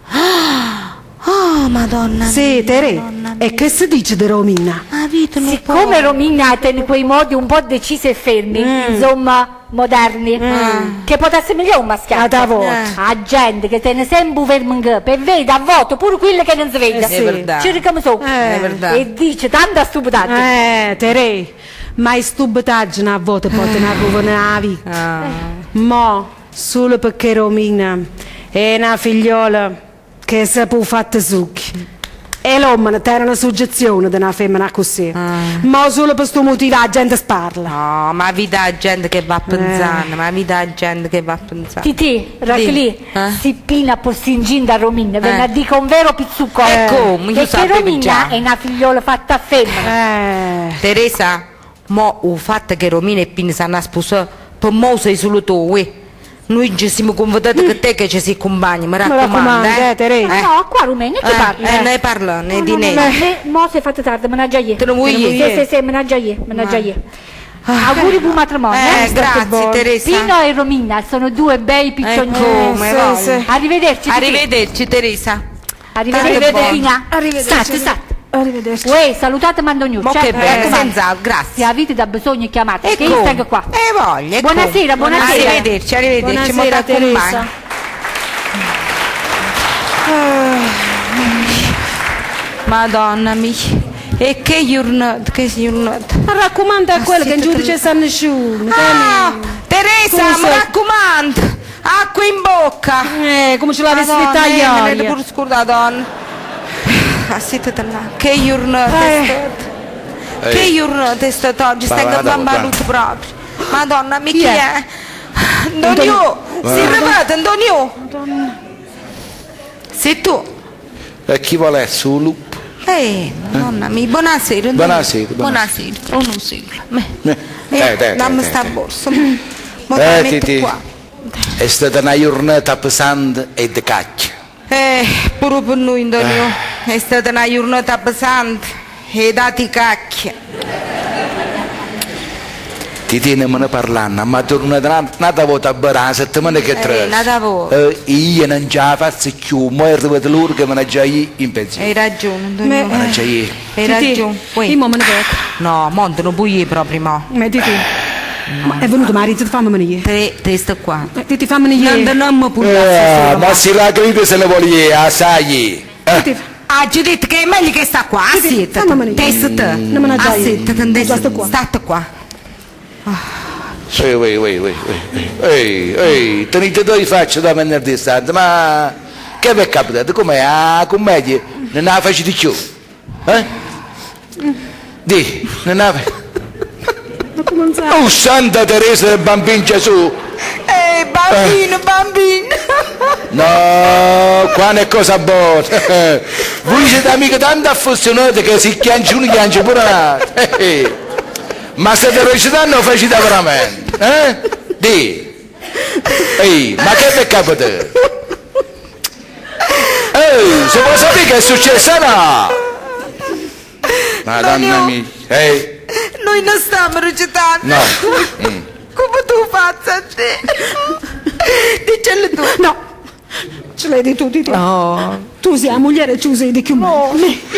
C: Oh, Madonna.
D: Sì, Tere. E che si dice di Romina?
E: Siccome Romina tiene quei modi un po' decisi e fermi, insomma, moderni, che potesse migliorare un maschiato. A gente che tiene sempre un fermo in capo e vede a voto pure quello che non si vede.
C: È verdad.
E: Cercamo sopra. E dice tanta stupidaggine.
D: Tere, ma i stupidaggini a volte possono arrivare nella vita. Ma solo perché Romina è una figliola che si può fare succhi. E l'uomo non tiene una soggezione di una femmina così. Ma solo per questo motivo la gente sparla.
C: No, ma vita la gente che va a pensare,
E: Titi, Rachele, si pina postringin da Romina, ve ne dico un vero pizzucco.
C: E come? Io
E: perché Romina è una figliola fatta a femmina.
C: Teresa, mo' il fatto che Romina e Pina stanno a sposare, per mo' sei solo tu, Noi ci siamo convotati con te che ci sei compagni, mi raccomando,
D: Teresa.
E: No, qua Rumè, non ti parli.
C: Ne parla, ne di ne.
E: Mo sei fatto tardi, menaggia io.
C: Te lo vuoi io?
E: Sì, menaggia io. Auguri buon matrimonio.
C: Grazie Teresa.
E: Pino e Romina sono due bei piccioncini. Arrivederci.
C: Arrivederci Teresa.
E: Arrivederci Pina. State.
D: Arrivederci.
E: Uè, salutate Mandognuccio.
C: Ma che bello, senza, grazie.
E: Se avete da bisogno chiamate, che io sto qua.
C: Voglia.
E: Buonasera.
C: Arrivederci.
D: Buonasera Teresa.
C: Madonna mia. E che giornata.
D: Ma raccomando a quello che in giudice sa nessuno.
C: Teresa, mi raccomando. Acqua in bocca.
D: Come ce l'avessi tagliata.
C: Me ne pure scordato, donna. Che giornata è stata? Che giornata è stata oggi? Stai gambando proprio. Madonna mia, chi è? Antonio, si ripete, Antonio. Sei tu.
A: E chi vuole essere un lupo?
C: Madonna mia, buonasera.
A: Buonasera.
C: Un siglo.
A: Dammi
C: sta borsa.
A: È stata una giornata pesante e di caccia.
C: Pure per noi, Antonio, è stata una giornata pesante e dati cacchia.
A: Ti tieni me ne parlando, ma tornata nata volta a bere la settimana che tre. Io non ce la faccio più, ma è arrivato loro che me ne già io in pensione.
C: Hai ragione, Antonio.
A: Me ne già io.
C: Hai ragione.
D: Io me ne becco.
C: No, montano pure proprio, mo.
D: Ma Titi, è venuto marito, fammene ieri.
C: Te sta qua.
D: Titi, fammene ieri.
C: Non mi può
A: ma se la crede se ne vuole, sai.
C: Ha già detto che è meglio che sta qua. Assietta. Testa te.
D: Non me ne già io.
C: Assietta, state qua.
A: Ehi, tenete due facce da venerdì santo, ma che vi è capitato? Com'è? Ah, commedia? Non la faccio di più? Di, non la faccio. Oh, Santa Teresa del Bambino Gesù!
C: Bambino!
A: No, qua è cosa buona! Voi siete mica tanto affezionati che si chiancia uno chiancia pure ma state recitando o facete veramente? Di! Ehi, ma che vi è capitato? Se vuoi sapere che è successo, no? Madonna mia!
C: Noi non stiamo recitando!
A: No!
C: Come tu faccio a te? Dicelo tu!
D: No! Ce l'hai di tu, Titi?
C: No!
D: Tu sei la moglie e tu sei di più.
A: Ma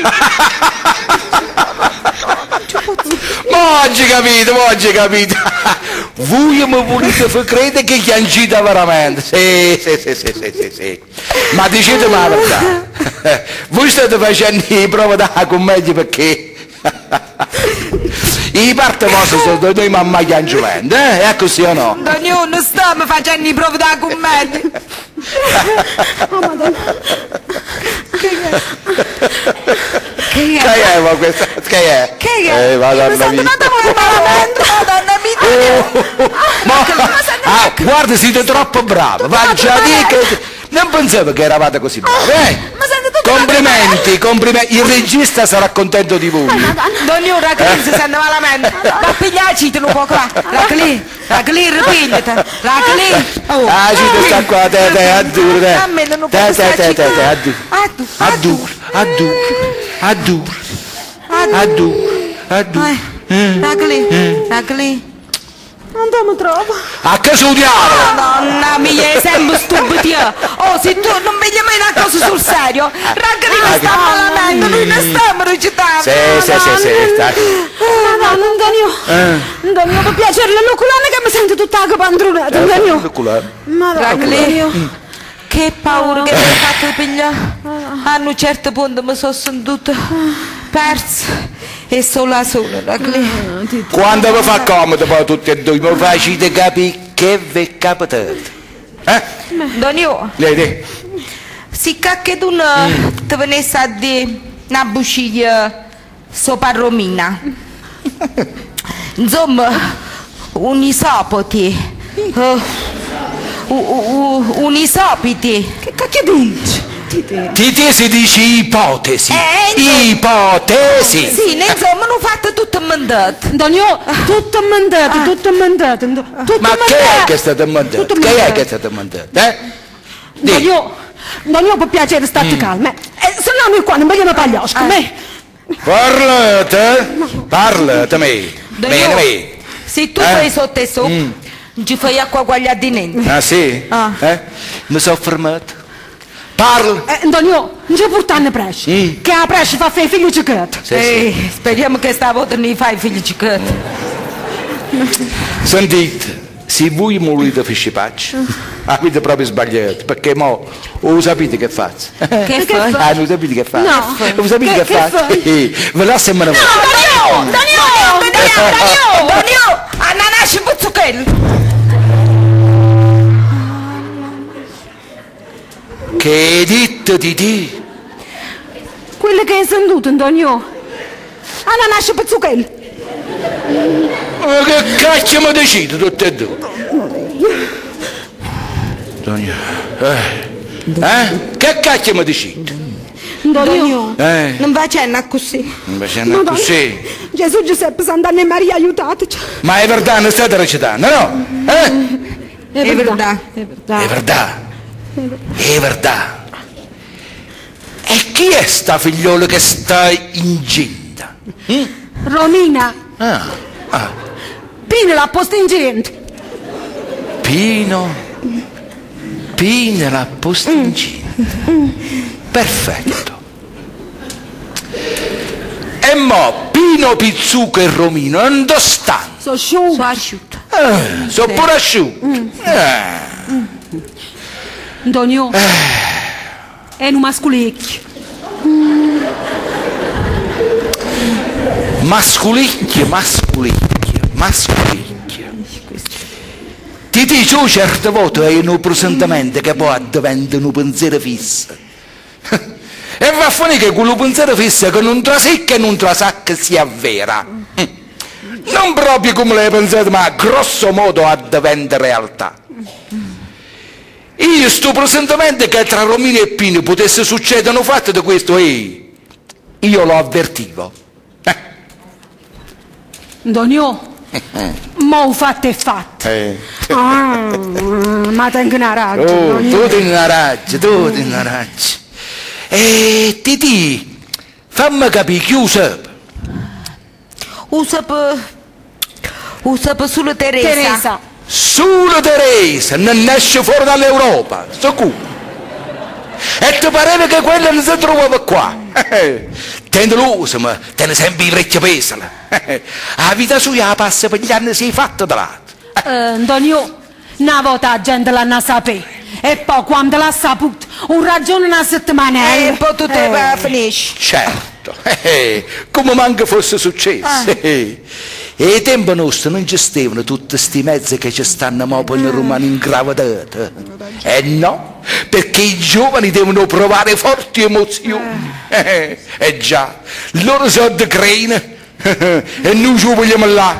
A: oggi capito! Voi mi volete far credere che chiancita veramente? Sì. Ma dicetemi la verità. Voi state facendo le prove da commedia perché? I parte vostre sono noi mamma chianciolenti, è così o no?
C: Non stiamo facendo le prove da commedia.
D: Oh Madonna.
C: Che
A: è ma questa? Che è? Madonna mia. Guarda, siete troppo bravi. Non pensavo che eravate così bravi, Complimenti. Il regista sarà contento di voi.
C: Donio, Raclì si sente malamente. Va a pigliarci un po' qua. Raclì, ripigliati. Raclì.
A: Cita sta qua,
C: Raclì.
D: Non te mi trovo.
A: A che sudiamo?
C: Madonna mia, sempre stupido. Oh, se tu non vedi mai una cosa sul serio, Raclì non sta malamente, noi non stiamo recitando.
A: Sì.
D: Madonna, Antonio, per piacere l'oculare che mi sento tutta la capandronata, Antonio.
C: Raclì, che paura che mi hai fatto pigliare. A un certo punto mi sono sentita persa e sola, Raclì.
A: Quando vi fa comodo poi tutti e due, mi facete capire che vi è capitato.
C: Donio,
A: Lei,
C: si che tu ti venissi a dire una buciglia sopra Romina. Insomma, un isopiti. Un isopiti.
D: Che cacchio dici?
A: Titi si dice ipotesi. Ipotesi.
C: Sì, insomma, non fate tutto mandato.
D: Antonio, tutto mandato.
A: Ma che è che è stato mandato? Che è che è stato mandato?
D: Antonio, per piacere, state calme. Se no noi qua non vogliamo pagliosco.
A: Parlate me. Bene.
C: Se tu fai sotto e sopra, non ci fai acqua guagliata di niente.
A: Ah sì? Mi sono fermato. Parla!
D: Antonio, non ci portare presto. Che la presto fa fare figli cicchetti.
A: Sì.
C: Speriamo che stavolta non fai figli cicchetti.
A: Sentite, se voi mi volete fiscipacci, avete proprio sbagliato, perché mo lo sapete che faccio?
C: Che fai?
A: Non sapete che faccio?
D: No.
A: Lo sapete che faccio? Ve la sembrano.
C: Donio! Ananasci puzzuchello!
A: Che hai detto Titi?
D: Quello che hai sentito, Antonio. Ananasci puzzuchello.
A: Ma che cacchio mi decido tutte e due? Antonio. Che cacchio mi decido?
D: Antonio,
C: non facendo così.
A: Non facendo così?
D: Gesù, Giuseppe, Sant'Anna e Maria, aiutateci.
A: Ma è verità, non state recitando, no?
C: È verità.
A: È verità. È verità. E chi è sta figliolo che sta incinta?
D: Romina.
A: Ah.
D: Pino l'ha posta in gente.
A: Pino l'ha posta in cinta. Perfetto. E mo Pino, Pizzuco e Romino non stanno.
D: Sono asciutto.
A: Sono pure asciutti.
D: Antonio, è un mascolicchio.
A: Mascolicchio. Ti dice certe volte è un presentamento che poi diventa un pensiero fisso. E va a finire che quello pensiero fisso che non trasecca e non trasacca si avvera. Non proprio come l'hai pensato, ma grosso modo a diventare realtà. Io sto presentamento che tra Romino e Pino potesse succedere un fatto di questo, io lo avvertivo.
D: Antonio, mo fatto è fatto. Ma tengo una ragione.
A: Tu ti una ragione. E Titi, fammi capire chi usa.
C: Usa solo Teresa.
A: Solo Teresa, non esce fuori dall'Europa, sto qui. E ti pareva che quella non si trovava qua. Te lo usa, ma te ne sempre i vecchi pesano. La vita sua passa per gli anni si è fatta da lato.
D: Antonio, una volta la gente l'hanno saputo. E poi quando l'ha saputo, un ragione una settimana.
C: E poi tu te finisci.
A: Certo, come manca fosse successo. E ai tempi nostri non gestivano tutti questi mezzi che ci stanno mo per i romani ingravatati. No, perché i giovani devono provare forti emozioni. Già, loro sono di crane e noi ci vogliamo là.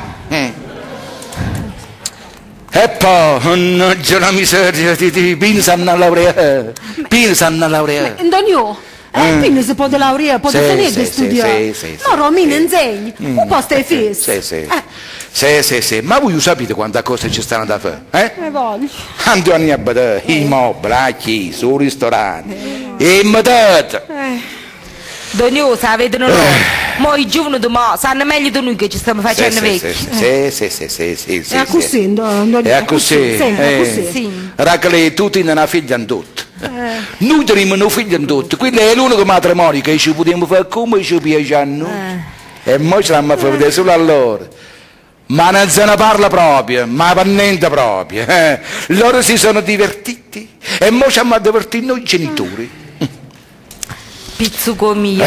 A: E poi, mannaggia la miseria, Pino sanno laureare.
D: Antonio, Pino si può laureare, può finire di studiare. No, Romino insegna, un po' stai fisso.
A: Sì, ma voi sapete quante cose ci stanno da fare?
D: Ne voglio.
A: Antonio a badare, i mobili, la chiesa, sul ristorante, e immediato.
C: Donio, sapete loro? Mo i giovani di mo sanno meglio di noi che ci stiamo facendo vecchi.
A: Sì.
D: È così,
A: È così. Raccolè tutti in una figlia in tutto. Noi teniamo una figlia in tutto. Quello è l'unico matrimonio che ci potremmo fare come ci piace a noi. E mo ce l'hanno a fare vedere solo a loro. Ma non se ne parla proprio, ma per niente proprio. Loro si sono divertiti e mo ci hanno a divertire noi genitori.
C: Pizzuco mio.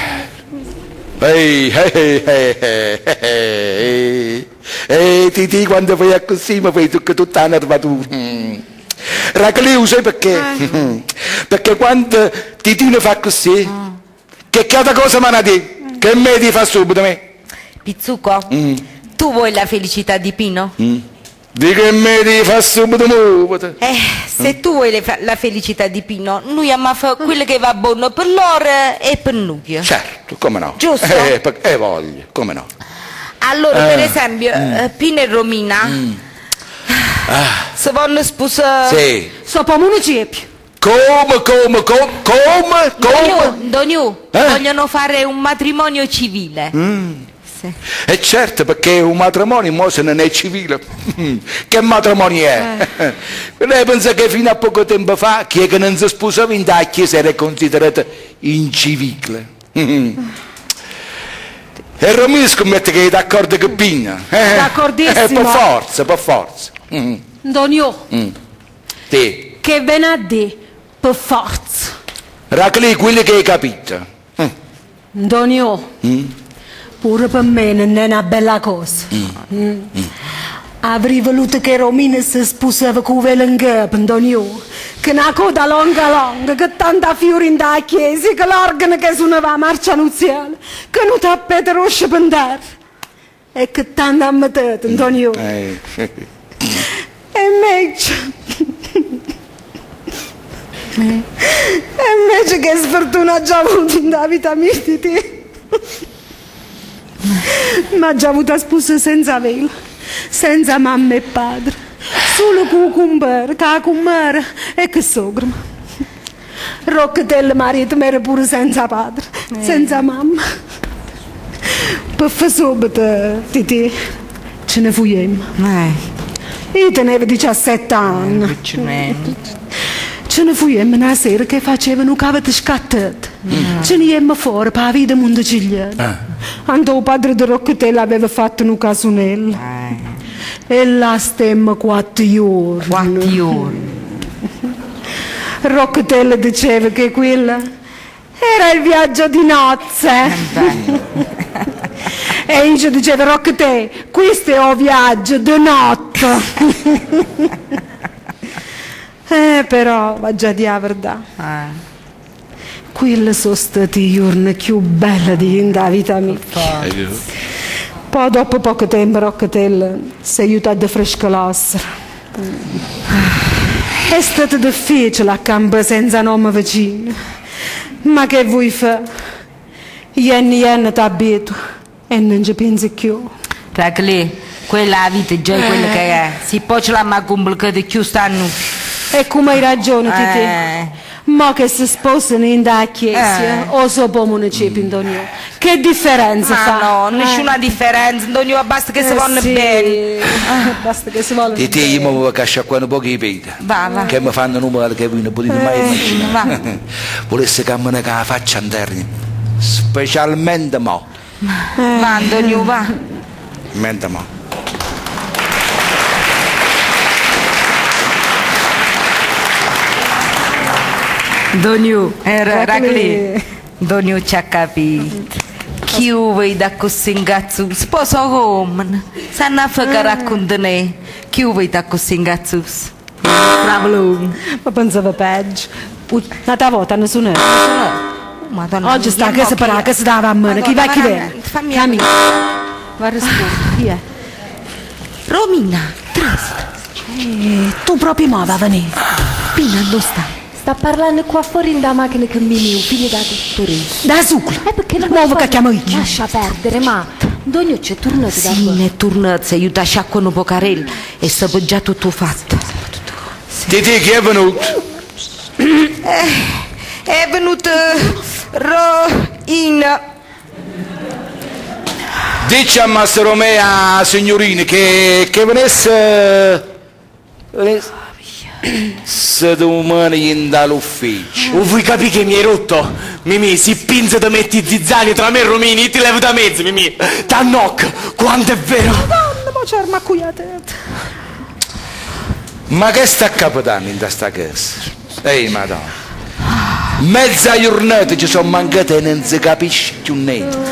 A: Titi, quando fai così mi fai tutta la nervatura. Raccolì, sai perché? Perché quando Titino fa così, che cada cosa mi ha detto, che me ti fa subito me.
C: Pizzuco, tu vuoi la felicità di Pino?
A: Di che me ti fa subito muovere.
C: Se tu vuoi la felicità di Pino, noi abbiamo fatto quello che va buono per loro e per noi.
A: Certo, come no.
C: Giusto?
A: Voglio, come no.
C: Allora, per esempio, Pino e Romina si vanno sposare.
A: Sì.
D: Sopra municipio.
A: Come?
C: Doniu, vogliono fare un matrimonio civile. Sì.
A: E certo, perché un matrimonio mo se non è civile. Che matrimonio è? Lei pensa che fino a poco tempo fa chi è che non si sposava in da chiesa era considerato incivile. E Romino scommette che è d'accordo con Pina.
D: D'accordissimo.
A: Per forza.
D: Donio.
A: Sì.
D: Che venerdì, per forza.
A: Raclì, quelli che hai capito.
D: Donio. Pure per me non è una bella cosa. Avrei voluto che Romina si sposava con Velenghepp, Donio. Che una coda longa, che tanta fiori in da chiesa, che l'organo che suonava a marcia nuziale, che un tappeto rosso per andare. E che tanta ammetete, Donio. E invece che sfortuna già avuto in da vita mia di te. Ma già avuto sposa senza velo, senza mamma e padre, solo con cumbere, con cumbere e che sogro. Rocchetello marito mi era pure senza padre, senza mamma. Per fare subito, Titi, ce ne fuiemmo. Io tenevo 17 anni. Ce ne fuiemmo una sera che facevano un cavo di scattate. Ce ne iemmo fuori per la vita mondacigliana. Quando il padre di Rocchetello aveva fatto un casunello. E là stemmo 4 giorni.
C: 4 giorni.
D: Rocchetello diceva che quello era il viaggio di nozze. E io diceva, Rocchetello, questo è il viaggio di notte. Però, va già di la verità. Quelli sono stati i giorni più belli della vita mia. Poi dopo poco tempo Rocchetello si è aiutato a frescolarsi. È stato difficile a campo senza nome vicino. Ma che vuoi fare? Io ti abito e non ci pensi più.
C: Raclì, quella vita già è quella che è. Si può ce l'ha complicato più stanno.
D: E come hai ragione, Titi. Ma che si sposano in da chiesa o sopra municipio, Antonio? Che differenza fa?
C: No, nessuna differenza, Antonio, basta che si vanno bene.
D: Basta che si vogliono bene.
A: Titi, io mi voglio casciare un po' i piedi.
C: Va.
A: Che mi fanno numero che voi non potete mai immaginare. Volesse che me ne faccia andare, specialmente mo.
C: Va, Antonio, va.
A: Mente mo.
C: Donio, Raclì, Donio ci ha capito. Chi vuoi da così ingazzo? Sposo come? Sanno a fare raccontare. Chi vuoi da così ingazzo? Bravo lui.
D: Ma pensavo peggio. Una volta nessuno è.
C: Madonna.
D: Oggi sta che si parla, che si dava a mano. Chi va chi viene?
C: Fammi
D: Cammi. Va a rispondere. Chi è?
C: Romina.
D: Tu proprio mo va a venire.
C: Pina, dove sta?
F: Sta parlando qua fuori in da macchina che mi un figlio da dottore.
D: Da succo.
F: Perché non
D: muovo che chiamo io.
F: Lascia perdere, ma Donio c'è tornato da
C: sì, ne è tornato, si aiuta a sciacquare un po' carello e sta già tutto fatto.
A: Titi, chi è venuto?
C: È venuto Roina.
A: Dici a Mastro Romea, signorina, che venisse se domani in dall'ufficio.
B: Vuoi capire che mi hai rotto? Mimì, si pinza da metti i zizzani tra me e Romini, ti levo da mezzo, Mimì. T'annocco, quanto è vero.
D: Madonna, ma c'è armaccuiate.
A: Ma che sta capitando in sta casa? Ehi, madonna. Mezza giornata ci sono mancate e non si capisce più niente.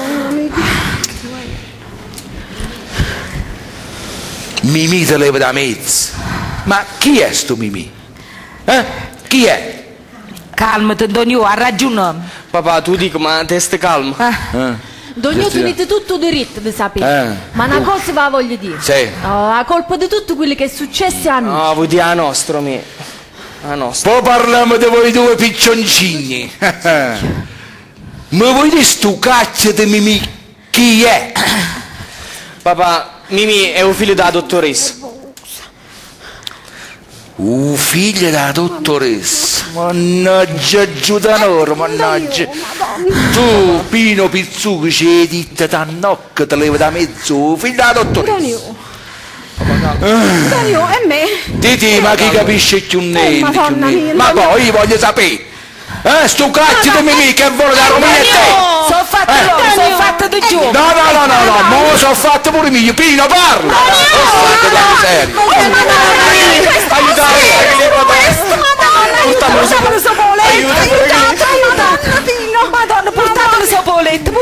A: Mimì te leva da mezzo. Ma chi è sto Mimì? Chi è?
C: Calmati, Antonio, ha ragione.
B: Papà, tu dico, ma te stai calmo.
F: Dogno tenete tutto diritto, vi sapete. Ma una cosa va voglio dire.
A: Sì.
F: A colpa di tutto quello che è successo a noi.
B: No, vuoi dire a nostro, me. A nostro.
A: Poi parliamo di voi due piccioncini. Ma vuoi dire sto cacchio di Mimì? Chi è?
B: Papà, Mimì è un figlio della dottoressa.
A: Figlio della dottoressa. Mannaggia Giudanoro, mannaggia. Tu, Pino Pizzucchi, ci hai detto da nocca, te levo da mezzo, figlio della dottoressa.
D: Io e me.
A: Titi, ma chi capisce più niente?
D: Madonna mia,
A: Ma poi io voglio sapere. Sto cazzo di Mimì che vuole da Romina e te?
C: Sono fatto loro, sono fatto di giù.
A: No, mo lo sono fatto pure io. Pino, parla!
B: Aiutare!
D: Portatelo sopra le Madonna, portatelo sopra le letto.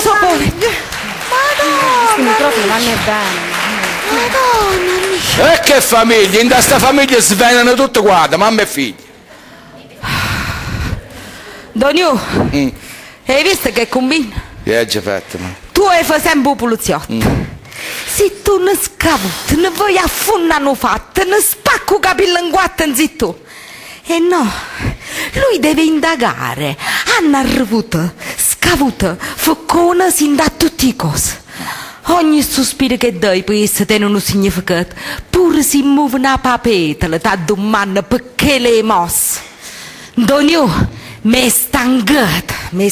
D: Madonna. Proprio non è bene.
A: E che famiglia? In questa famiglia svenano tutte quante, mamma e figli.
C: Donio, hai visto che combina?
A: Che hai già fatto, ma?
C: Tu hai fatto sempre un poliziotto. Se tu ne scavuti, ne vuoi affondare un fatto, ne spacco il capello in quattro in zitto. E no, lui deve indagare. Hanno arrivato, scavuto, foccone sin da tutte le cose. Ogni sospiro che dai per essere tiene un significato, pure si muove una papetola, da domanda perché le mosse. Donio, mi è stancato. Ma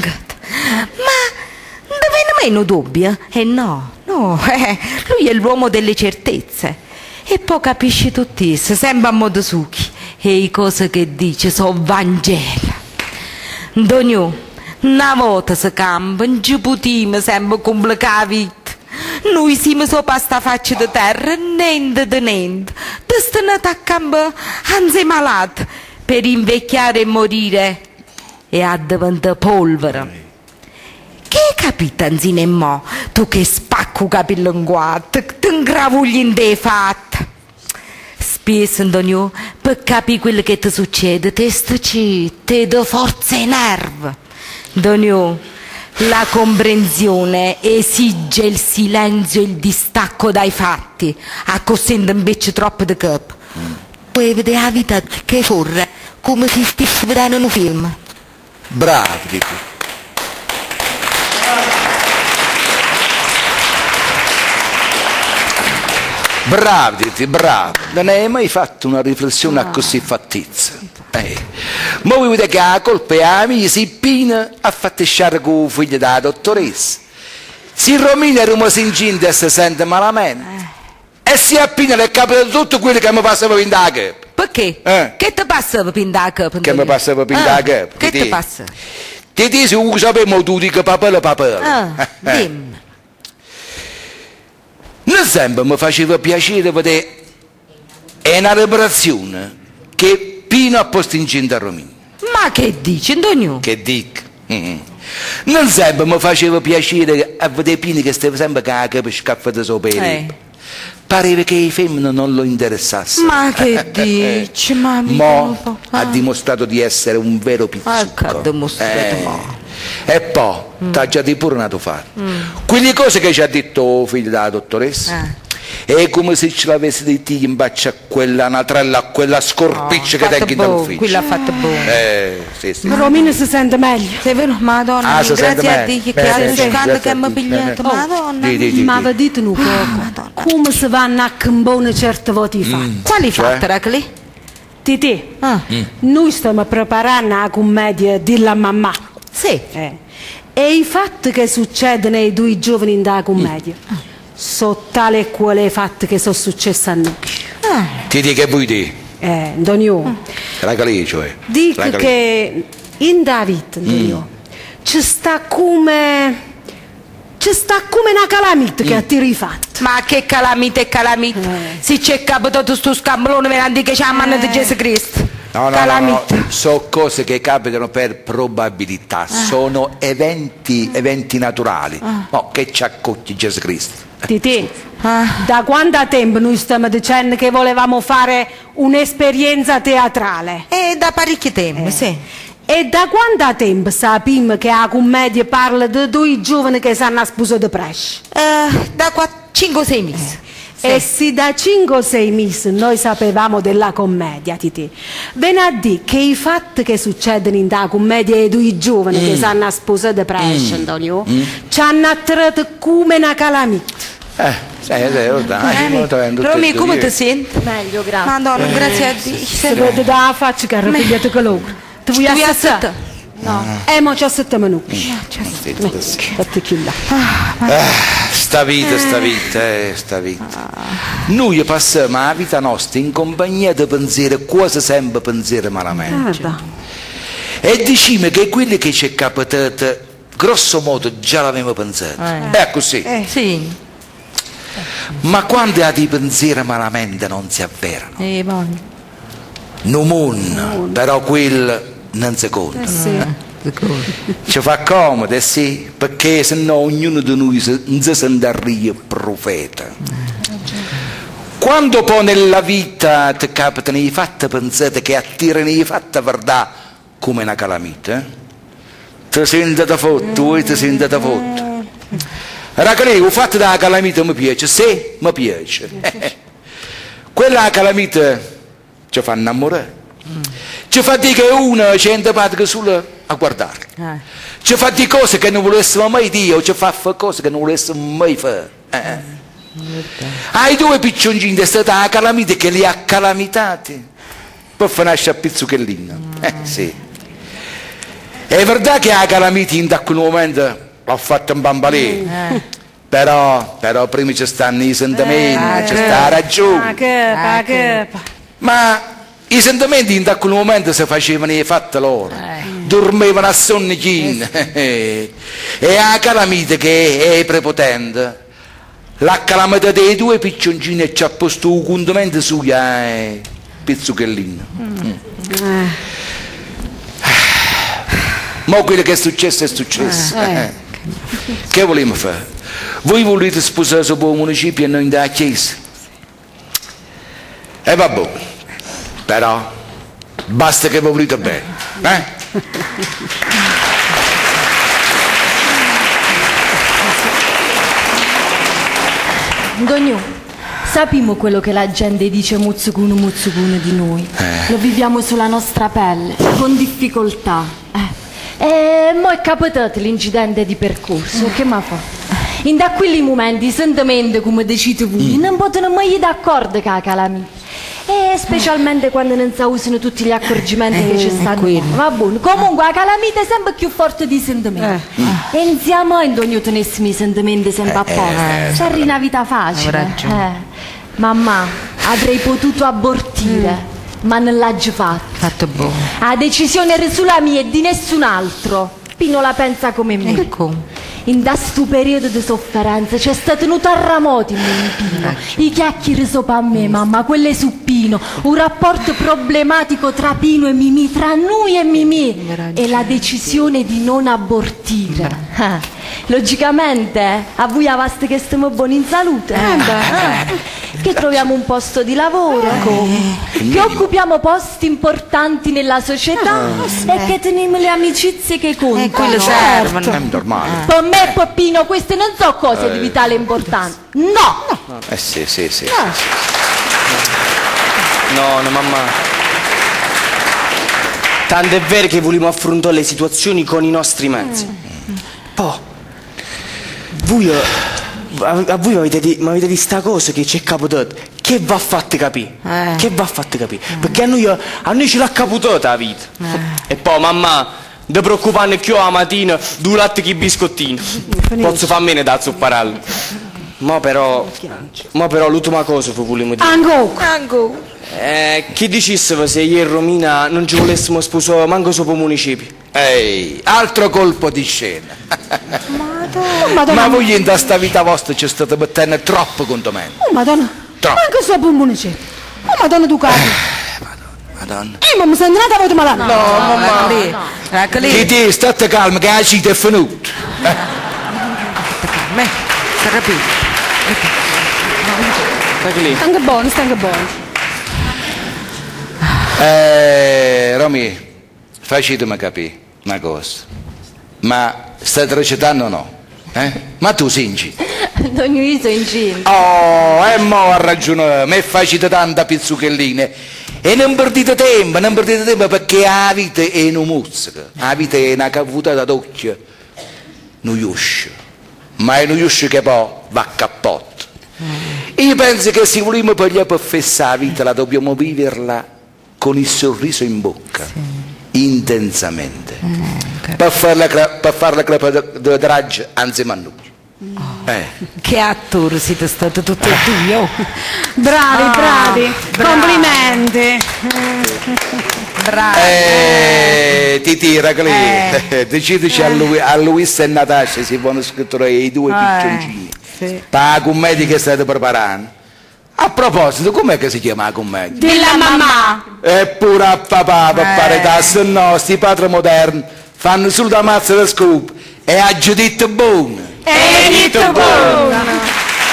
C: dove nemmeno dubbio? No, lui è l'uomo delle certezze. E poi capisci tuttissimo, sempre a modo succhi. E le cose che dice sono Vangelo. Donio, una volta si cambia, non ci potremo sempre complicare la vita. Noi siamo sopra sta faccia di terra, niente di niente. Destinati a cambiare, anzi malati, per invecchiare e morire e a diventare polvere. Che capita insieme a mo? Tu che spacco capello in quattro, ti ingravugli in dei fatti. Spesso, Antonio, per capire quello che ti succede, ti do forza e nerve. Antonio, la comprensione esige il silenzio e il distacco dai fatti, accossendo invece troppo di capo. Puoi vedere la vita che corre come se stessi vedendo un film.
A: Bravo, dico. Bravo, Titi, bravo. Non hai mai fatto una riflessione così fattizia. Ma voi vedete che la colpa è la mia, si Pina ha fatto sciare con il figlio della dottoressa. Si Romina era un incinta e si sente malamente. E si a Pina le capita tutto quello che mi passava in da capo.
C: Perché? Che ti passava in da capo?
A: Che mi passava in da capo?
C: Che ti passa?
A: Titi, se tu sappiamo tu dico papà.
C: Dimmi.
A: Non sempre mi faceva piacere vedere una riparazione che Pino ha posto incinta a Romina.
C: Ma che dici, Antonio?
A: Che dico? Non sempre mi faceva piacere a vedere Pino che stava sempre con la capo scaffata sopra i leppi. Pareva che i femmine non lo interessassero.
C: Ma che dici?
A: Mo ha dimostrato di essere un vero pizzucco.
C: Ha dimostrato
A: E poi ti ha già pure nato fare. Quelle cose che ci ha detto figlio della dottoressa è come se ce l'avessi detto in bacio a quella natrella, a quella scorpiccia che tengo in ufficio.
C: Quella ha fatto buono.
A: Sì.
D: Romina si sente meglio.
C: Sei vero? Madonna, grazie a Dio che ha scelto che mi ha pigliato. Madonna.
D: Ma vi dite un poco, come si vanno a cambone certe voti fa?
C: Quali fatti, Racli?
D: Titi, noi stiamo preparando la commedia della mamma.
C: Sì.
D: E i fatti che succedono ai due giovani della commedia sono tali e quali i fatti che sono successi a noi.
A: Ti dico che vuoi dire?
D: Antonio.
A: Racali, cioè.
D: Dico che in David, Antonio, ci sta come una calamita che attira i fatti.
C: Ma che calamita e calamita? Se c'è capitato sto scambolone venendo che c'è la mano di Gesù Cristo.
A: No, sono cose che capitano per probabilità, sono eventi naturali. Ma che ci accocchi Gesù Cristo?
D: Titi, da quanto tempo noi stiamo dicendo che volevamo fare un'esperienza teatrale?
C: Da parecchio tempo, sì.
D: E da quanto tempo sappiamo che la commedia parla di due giovani che sanno sposare presto?
C: Da 5 o 6 mesi.
D: E se da 5 o 6 mesi noi sapevamo della commedia, Titi, viene a dire che i fatti che succedono in da commedia ai due giovani che sanno sposare presto, Antonio, ci hanno attirato come una calamita.
C: Romy, come ti senti?
E: Meglio, grazie.
C: Madonna, grazie a Dio.
D: Si vede da faccia che ha ripigliato colore. Ti vuoi aspettare? No. Ma c'ho 7 minuti.
A: Sta vita. Noi passiamo la vita nostra in compagnia di pensieri, quasi sempre pensieri malamente. E diciamo che quelli che ci è capitato, grosso modo, già l'avevamo pensato. È così.
C: Sì.
A: Ma quando ha dei pensieri malamente non si avverano. Non, però quello non si conta. Ci fa comodo, sì, perché sennò ognuno di noi non si sentirebbe profeta. Quando poi nella vita ti capitano i fatti pensate che attirano i fatti verità come una calamita, ti senti da fotto, ti senti da fotto. Raga, il fatto della calamita mi piace, sì, mi piace. Quella calamita ci fa innamorare. Ci fa dire che uno c'è antipatica solo a guardare. Ci fa dire cose che non volessimo mai dire, o ci fa fare cose che non volessimo mai fare. Ai due piccioncini è stata la calamita che li ha calamitati per far nascere a pizzucchellino. Sì. È vero che la calamita in quel momento l'ha fatto un bambalè. Però prima ci stanno i sentimenti, ci sta la ragione. Ma i sentimenti in quel momento si facevano i fatti loro, dormivano a sonnichino. E la calamita che è prepotente, la calamita dei due piccioncini e ci ha posto un condimento sugli pizzucchellino. Ma quello che è successo è successo. Che vogliamo fare? Voi volete sposare sopra il municipio e noi da chiesa? E vabbè, però basta che vi volete bene.
G: Dogno, sappiamo quello che la gente dice muzzucuno di noi. Lo viviamo sulla nostra pelle, con difficoltà. E mo' è capitato l'incidente di percorso, che mi fa? In da quei momenti i sentimenti, come decite voi, non possono mai d'accordo con la calamita. E specialmente quando non si usano tutti gli accorgimenti che ci stanno. Va buono. Comunque la calamita è sempre più forte di sentimenti. E insieme a noi tenessimo i sentimenti sempre a posto. C'è una vita facile. Mamma, avrei potuto abortire, ma non l'ha già fatto.
C: Buono.
G: La decisione era sulla mia e di nessun altro. Pino la pensa come me. In questo periodo di sofferenza c'è stato tenuto a ramoti Pino. I chiacchiere sopra a me, mamma, quelle su Pino. Un rapporto problematico tra Pino e Mimì, tra noi e Mimì. E la decisione di non abortire. Logicamente, a voi aveste che stiamo buoni in salute. Che troviamo un posto di lavoro, che occupiamo posti importanti nella società e che teniamo le amicizie che contano.
C: Quello servono.
A: È normale.
G: Per me, Peppino, queste non sono cose di vitale importanza. No!
A: Sì.
B: No, mamma. Tanto è vero che vogliamo affrontare le situazioni con i nostri mezzi. Poi, a voi mi avete detto sta cosa che c'è capitato, che va fatta capire. Perché a noi ce l'ha capitata la vita. E poi, mamma, non ti preoccupare più la mattina, 2 latte che biscottino. Posso far meno da zupparello. Ma però l'ultima cosa che volevo dire.
D: Ango.
B: Che dicessimo se io e Romina non ci volessimo sposare manco sopra il municipio?
A: Ehi, altro colpo di scena.
D: Madonna.
A: Ma voi in questa vita vostra ci state mettendo troppo condomento.
D: Oh Madonna.
A: Troppo.
D: Manco sopra il municipio. Oh Madonna tu caro.
A: Madonna.
D: Ma mi senti nata volta malata?
C: No, mamma.
A: Che state calma che la cita è finita.
C: Si rapito.
D: Stanno buono.
A: Romy, facetemi capire una cosa, ma state recitando o no? Ma tu sei incinta?
G: Non io sono incinta.
A: Oh, e mo ha ragione, mi facete tanta pizzuchelline e non perdete tempo perché la vita è una musica, la vita è una cavutata d'occhio, noioscia, ma è noioscia che poi va a cappotto. Io penso che se vogliamo poi per fessare la vita la dobbiamo viverla con il sorriso in bocca, intensamente, per farla crepare da draggia anziché a noi.
C: Che attori siete stati tutti e due.
D: Bravi, complimenti.
C: Bravi.
A: Ti tira che decidici a Luis e Natascia si vanno scritture i due piccioncini per la commedia che state preparando. A proposito, com'è che si chiama la commedia?
D: Della mamma.
A: Eppure a papà per parità, se no sti padri moderni fanno solo da mazza da scoop e ha giudizio buono.
D: E detto buono.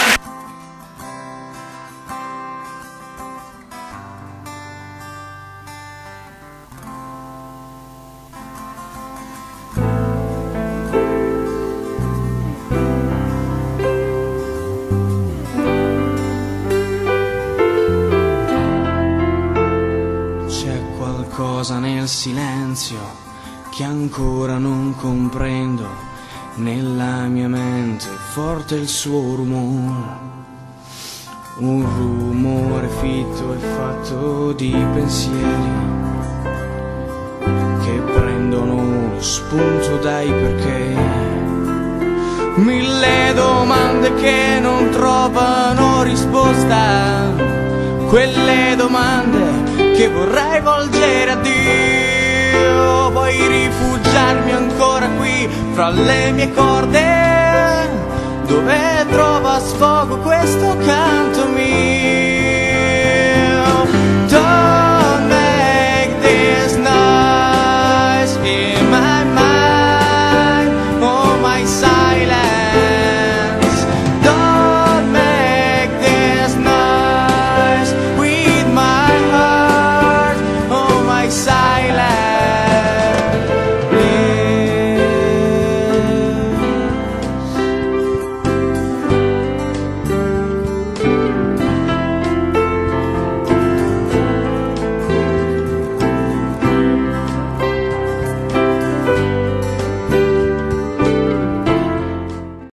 H: C'è qualcosa nel silenzio che ancora non comprendo. Nella mia mente forte il suo rumore, un rumore fitto e fatto di pensieri che prendono spunto dai perché. Mille domande che non trovano risposta, quelle domande che vorrei volgere a Dio, poi rifugiarmi ancora qui fra le mie corde, dove trova sfogo questo canto mio.